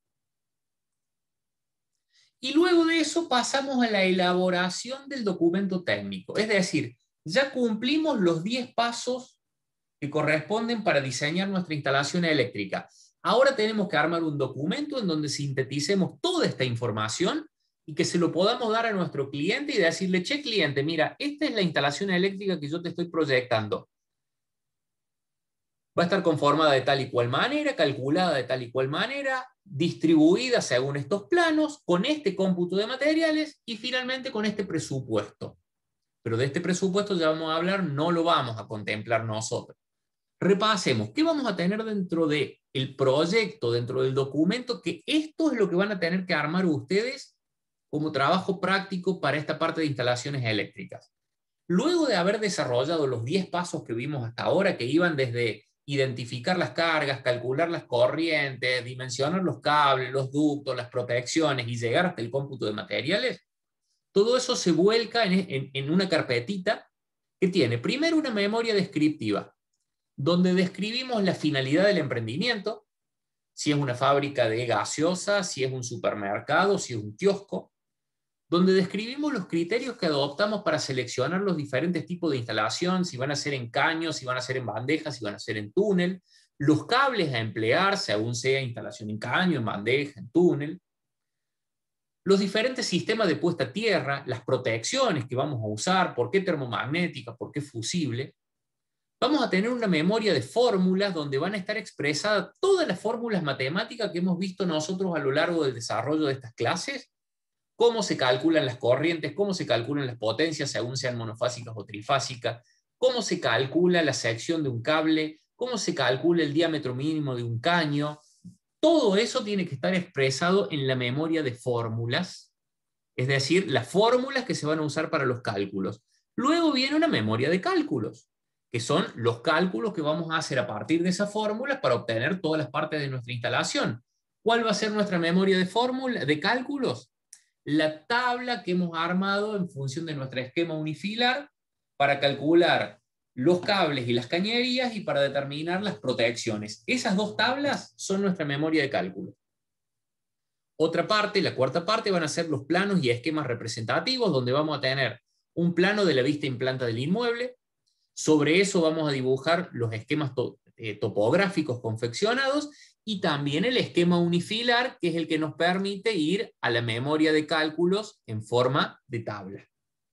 Y luego de eso pasamos a la elaboración del documento técnico. Es decir, ya cumplimos los diez pasos que corresponden para diseñar nuestra instalación eléctrica. Ahora tenemos que armar un documento en donde sinteticemos toda esta información y que se lo podamos dar a nuestro cliente y decirle, che cliente, mira, esta es la instalación eléctrica que yo te estoy proyectando. Va a estar conformada de tal y cual manera, calculada de tal y cual manera, distribuida según estos planos, con este cómputo de materiales y finalmente con este presupuesto. Pero de este presupuesto ya vamos a hablar, no lo vamos a contemplar nosotros. Repasemos, ¿qué vamos a tener dentro del proyecto, dentro del documento? Que esto es lo que van a tener que armar ustedes como trabajo práctico para esta parte de instalaciones eléctricas. Luego de haber desarrollado los diez pasos que vimos hasta ahora, que iban desde identificar las cargas, calcular las corrientes, dimensionar los cables, los ductos, las protecciones y llegar hasta el cómputo de materiales, todo eso se vuelca en, en, en una carpetita que tiene primero una memoria descriptiva, donde describimos la finalidad del emprendimiento, si es una fábrica de gaseosa, si es un supermercado, si es un kiosco, donde describimos los criterios que adoptamos para seleccionar los diferentes tipos de instalación, si van a ser en caños, si van a ser en bandejas, si van a ser en túnel, los cables a emplear, según sea instalación en caño, en bandeja, en túnel, los diferentes sistemas de puesta a tierra, las protecciones que vamos a usar, por qué termomagnética, por qué fusible. Vamos a tener una memoria de fórmulas donde van a estar expresadas todas las fórmulas matemáticas que hemos visto nosotros a lo largo del desarrollo de estas clases, cómo se calculan las corrientes, cómo se calculan las potencias según sean monofásicas o trifásicas, cómo se calcula la sección de un cable, cómo se calcula el diámetro mínimo de un caño. Todo eso tiene que estar expresado en la memoria de fórmulas, es decir, las fórmulas que se van a usar para los cálculos. Luego viene una memoria de cálculos, que son los cálculos que vamos a hacer a partir de esas fórmulas para obtener todas las partes de nuestra instalación. ¿Cuál va a ser nuestra memoria de fórmula, de cálculos? La tabla que hemos armado en función de nuestro esquema unifilar para calcular los cables y las cañerías y para determinar las protecciones. Esas dos tablas son nuestra memoria de cálculo. Otra parte, la cuarta parte, van a ser los planos y esquemas representativos, donde vamos a tener un plano de la vista en planta del inmueble. Sobre eso vamos a dibujar los esquemas to eh, topográficos confeccionados y también el esquema unifilar, que es el que nos permite ir a la memoria de cálculos en forma de tabla.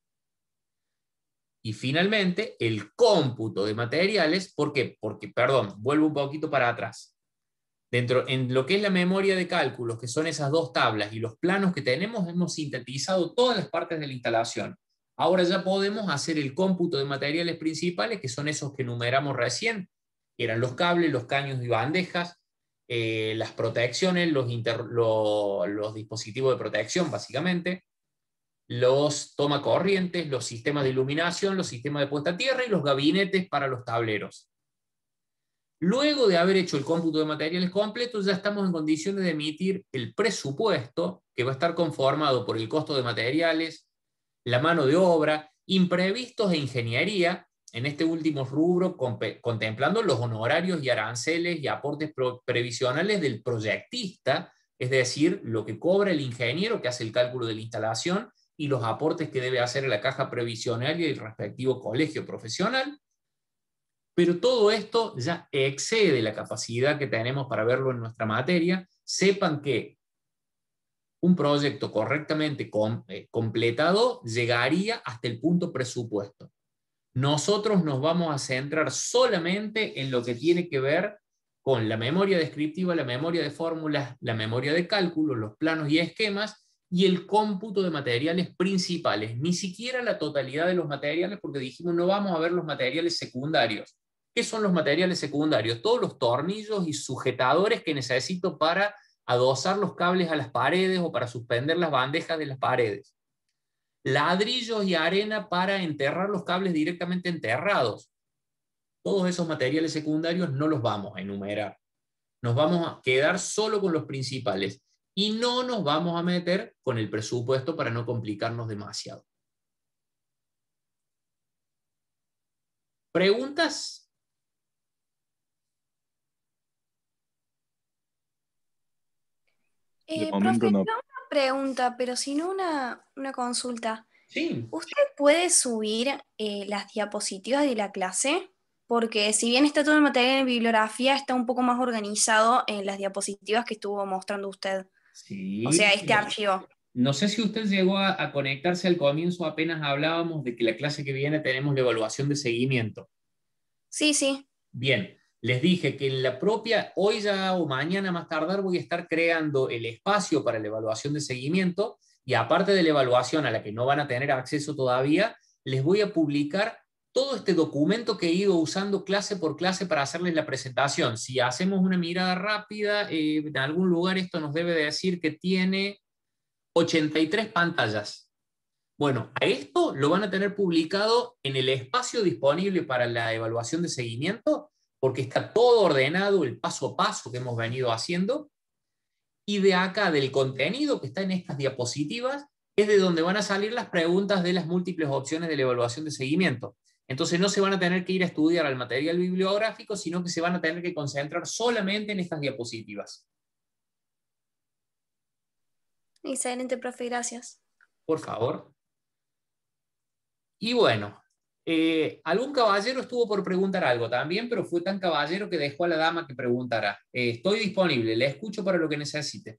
Y finalmente, el cómputo de materiales. ¿Por qué? Porque, perdón, vuelvo un poquito para atrás. Dentro, en lo que es la memoria de cálculos, que son esas dos tablas y los planos que tenemos, hemos sintetizado todas las partes de la instalación. Ahora ya podemos hacer el cómputo de materiales principales, que son esos que enumeramos recién, que eran los cables, los caños y bandejas, eh, las protecciones, los, inter, lo, los dispositivos de protección, básicamente, los tomacorrientes, los sistemas de iluminación, los sistemas de puesta a tierra y los gabinetes para los tableros. Luego de haber hecho el cómputo de materiales completos, ya estamos en condiciones de emitir el presupuesto, que va a estar conformado por el costo de materiales, la mano de obra, imprevistos e ingeniería, en este último rubro contemplando los honorarios y aranceles y aportes previsionales del proyectista, es decir, lo que cobra el ingeniero que hace el cálculo de la instalación y los aportes que debe hacer la caja previsionaria y el respectivo colegio profesional. Pero todo esto ya excede la capacidad que tenemos para verlo en nuestra materia. Sepan que un proyecto correctamente com eh, completado llegaría hasta el punto presupuesto. Nosotros nos vamos a centrar solamente en lo que tiene que ver con la memoria descriptiva, la memoria de fórmulas, la memoria de cálculo, los planos y esquemas, y el cómputo de materiales principales. Ni siquiera la totalidad de los materiales, porque dijimos no vamos a ver los materiales secundarios. ¿Qué son los materiales secundarios? Todos los tornillos y sujetadores que necesito para adosar los cables a las paredes o para suspender las bandejas de las paredes. Ladrillos y arena para enterrar los cables directamente enterrados. Todos esos materiales secundarios no los vamos a enumerar. Nos vamos a quedar solo con los principales y no nos vamos a meter con el presupuesto para no complicarnos demasiado. ¿Preguntas? De Eh, momento profe, no. no una pregunta, pero sino una, una consulta. Sí. ¿Usted puede subir eh, las diapositivas de la clase? Porque si bien está todo el material en bibliografía, está un poco más organizado en las diapositivas que estuvo mostrando usted. Sí. O sea, este archivo. No sé si usted llegó a, a conectarse al comienzo, apenas hablábamos de que la clase que viene tenemos la evaluación de seguimiento. Sí, sí. Bien, les dije que en la propia, hoy ya o mañana más tardar voy a estar creando el espacio para la evaluación de seguimiento y aparte de la evaluación a la que no van a tener acceso todavía, les voy a publicar todo este documento que he ido usando clase por clase para hacerles la presentación. Si hacemos una mirada rápida, eh, en algún lugar esto nos debe de decir que tiene ochenta y tres pantallas. Bueno, a esto lo van a tener publicado en el espacio disponible para la evaluación de seguimiento, porque está todo ordenado, el paso a paso que hemos venido haciendo, y de acá, del contenido que está en estas diapositivas, es de donde van a salir las preguntas de las múltiples opciones de la evaluación de seguimiento. Entonces no se van a tener que ir a estudiar al material bibliográfico, sino que se van a tener que concentrar solamente en estas diapositivas. Excelente, profe, gracias. Por favor. Y bueno, eh, algún caballero estuvo por preguntar algo también, pero fue tan caballero que dejó a la dama que preguntara. Eh, estoy disponible, le escucho para lo que necesite.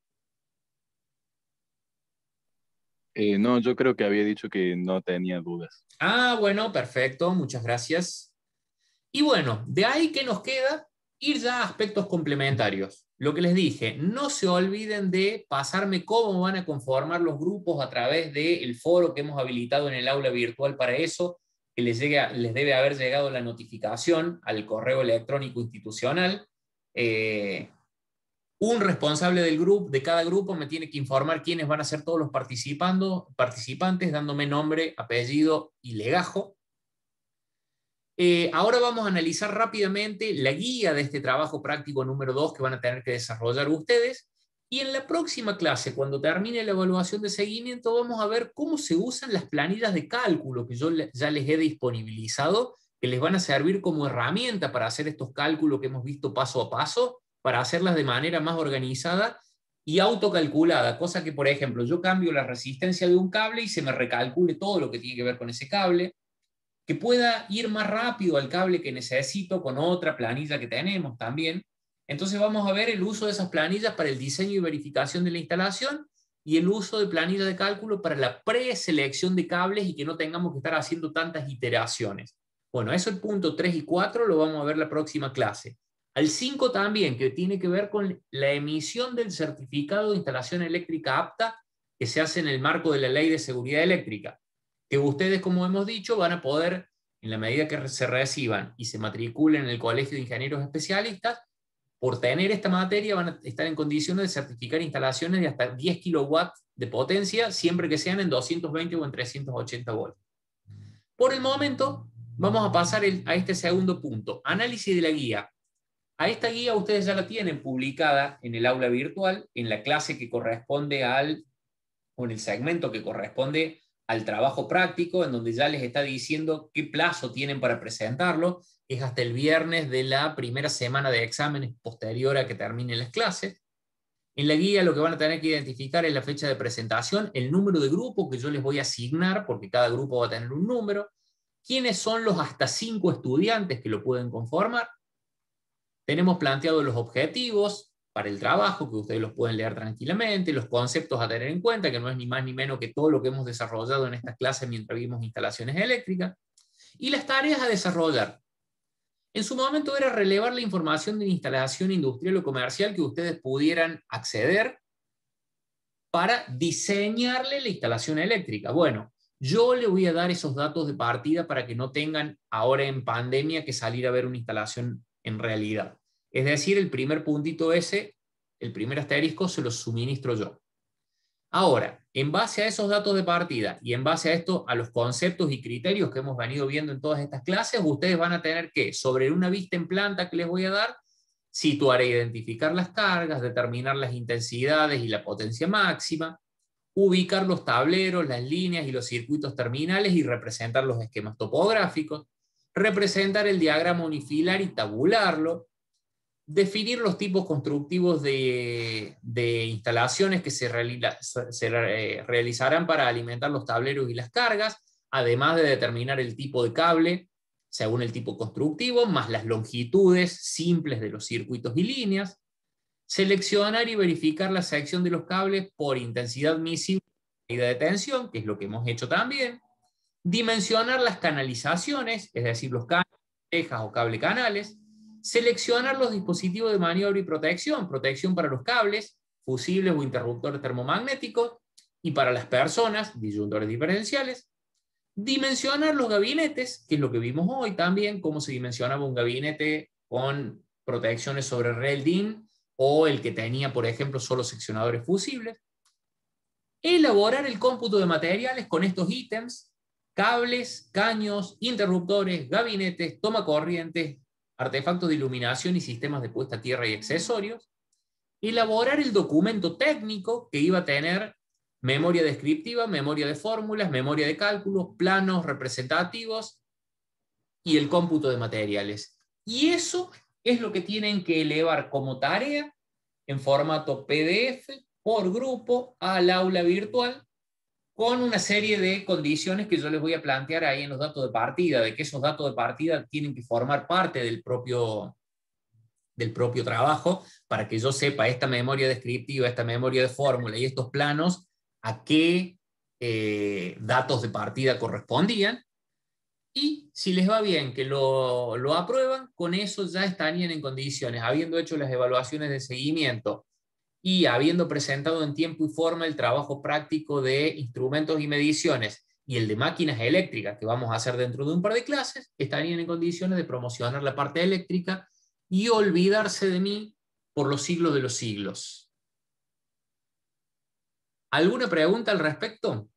Eh, no, yo creo que había dicho que no tenía dudas. Ah, bueno, perfecto, muchas gracias. Y bueno, de ahí que nos queda ir ya a aspectos complementarios. Lo que les dije, no se olviden de pasarme cómo van a conformar los grupos a través del foro que hemos habilitado en el aula virtual para eso, que les, llega, les debe haber llegado la notificación al correo electrónico institucional. Eh, un responsable del grupo, de cada grupo me tiene que informar quiénes van a ser todos los participando, participantes, dándome nombre, apellido y legajo. Eh, ahora vamos a analizar rápidamente la guía de este trabajo práctico número dos que van a tener que desarrollar ustedes. Y en la próxima clase, cuando termine la evaluación de seguimiento, vamos a ver cómo se usan las planillas de cálculo que yo ya les he disponibilizado, que les van a servir como herramienta para hacer estos cálculos que hemos visto paso a paso, para hacerlas de manera más organizada y autocalculada, cosa que, por ejemplo, yo cambio la resistencia de un cable y se me recalcule todo lo que tiene que ver con ese cable, que pueda ir más rápido al cable que necesito con otra planilla que tenemos también. Entonces vamos a ver el uso de esas planillas para el diseño y verificación de la instalación y el uso de planillas de cálculo para la preselección de cables y que no tengamos que estar haciendo tantas iteraciones. Bueno, eso el punto tres y cuatro lo vamos a ver la próxima clase. Al cinco también, que tiene que ver con la emisión del certificado de instalación eléctrica apta que se hace en el marco de la Ley de Seguridad Eléctrica, que ustedes, como hemos dicho, van a poder, en la medida que se reciban y se matriculen en el Colegio de Ingenieros Especialistas, por tener esta materia, van a estar en condiciones de certificar instalaciones de hasta diez kilowatts de potencia, siempre que sean en doscientos veinte o en trescientos ochenta voltios. Por el momento, vamos a pasar el, a este segundo punto, análisis de la guía. A esta guía ustedes ya la tienen publicada en el aula virtual, en la clase que corresponde al, o en el segmento que corresponde al trabajo práctico, en donde ya les está diciendo qué plazo tienen para presentarlo. Es hasta el viernes de la primera semana de exámenes posterior a que terminen las clases. En la guía lo que van a tener que identificar es la fecha de presentación, el número de grupo que yo les voy a asignar, porque cada grupo va a tener un número, quiénes son los hasta cinco estudiantes que lo pueden conformar. Tenemos planteados los objetivos para el trabajo, que ustedes los pueden leer tranquilamente, los conceptos a tener en cuenta, que no es ni más ni menos que todo lo que hemos desarrollado en estas clases mientras vimos instalaciones eléctricas, y las tareas a desarrollar. En su momento era relevar la información de instalación industrial o comercial que ustedes pudieran acceder para diseñarle la instalación eléctrica. Bueno, yo le voy a dar esos datos de partida para que no tengan ahora en pandemia que salir a ver una instalación en realidad. Es decir, el primer puntito ese, el primer asterisco, se lo suministro yo. Ahora, en base a esos datos de partida y en base a esto, a los conceptos y criterios que hemos venido viendo en todas estas clases, ustedes van a tener que, sobre una vista en planta que les voy a dar, situar e identificar las cargas, determinar las intensidades y la potencia máxima, ubicar los tableros, las líneas y los circuitos terminales y representar los esquemas topográficos, representar el diagrama unifilar y tabularlo, definir los tipos constructivos de, de instalaciones que se, realiza, se eh, realizarán para alimentar los tableros y las cargas, además de determinar el tipo de cable según el tipo constructivo, más las longitudes simples de los circuitos y líneas, seleccionar y verificar la sección de los cables por intensidad misible y de tensión, que es lo que hemos hecho también, dimensionar las canalizaciones, es decir, los cables, tejas o cable canales, seleccionar los dispositivos de maniobra y protección, protección para los cables, fusibles o interruptores termomagnéticos, y para las personas, disyuntores diferenciales, dimensionar los gabinetes, que es lo que vimos hoy también, cómo se dimensionaba un gabinete con protecciones sobre rail D I N, o el que tenía, por ejemplo, solo seccionadores fusibles, elaborar el cómputo de materiales con estos ítems, cables, caños, interruptores, gabinetes, tomacorrientes, artefactos de iluminación y sistemas de puesta a tierra y accesorios, elaborar el documento técnico que iba a tener memoria descriptiva, memoria de fórmulas, memoria de cálculos, planos representativos y el cómputo de materiales. Y eso es lo que tienen que elevar como tarea en formato P D F por grupo al aula virtual, con una serie de condiciones que yo les voy a plantear ahí en los datos de partida, de que esos datos de partida tienen que formar parte del propio, del propio trabajo, para que yo sepa esta memoria descriptiva, esta memoria de fórmula y estos planos, a qué eh, datos de partida correspondían. Y si les va bien, que lo, lo aprueban, con eso ya estarían en condiciones, habiendo hecho las evaluaciones de seguimiento y habiendo presentado en tiempo y forma el trabajo práctico de instrumentos y mediciones y el de máquinas eléctricas que vamos a hacer dentro de un par de clases, estarían en condiciones de promocionar la parte eléctrica y olvidarse de mí por los siglos de los siglos. ¿Alguna pregunta al respecto?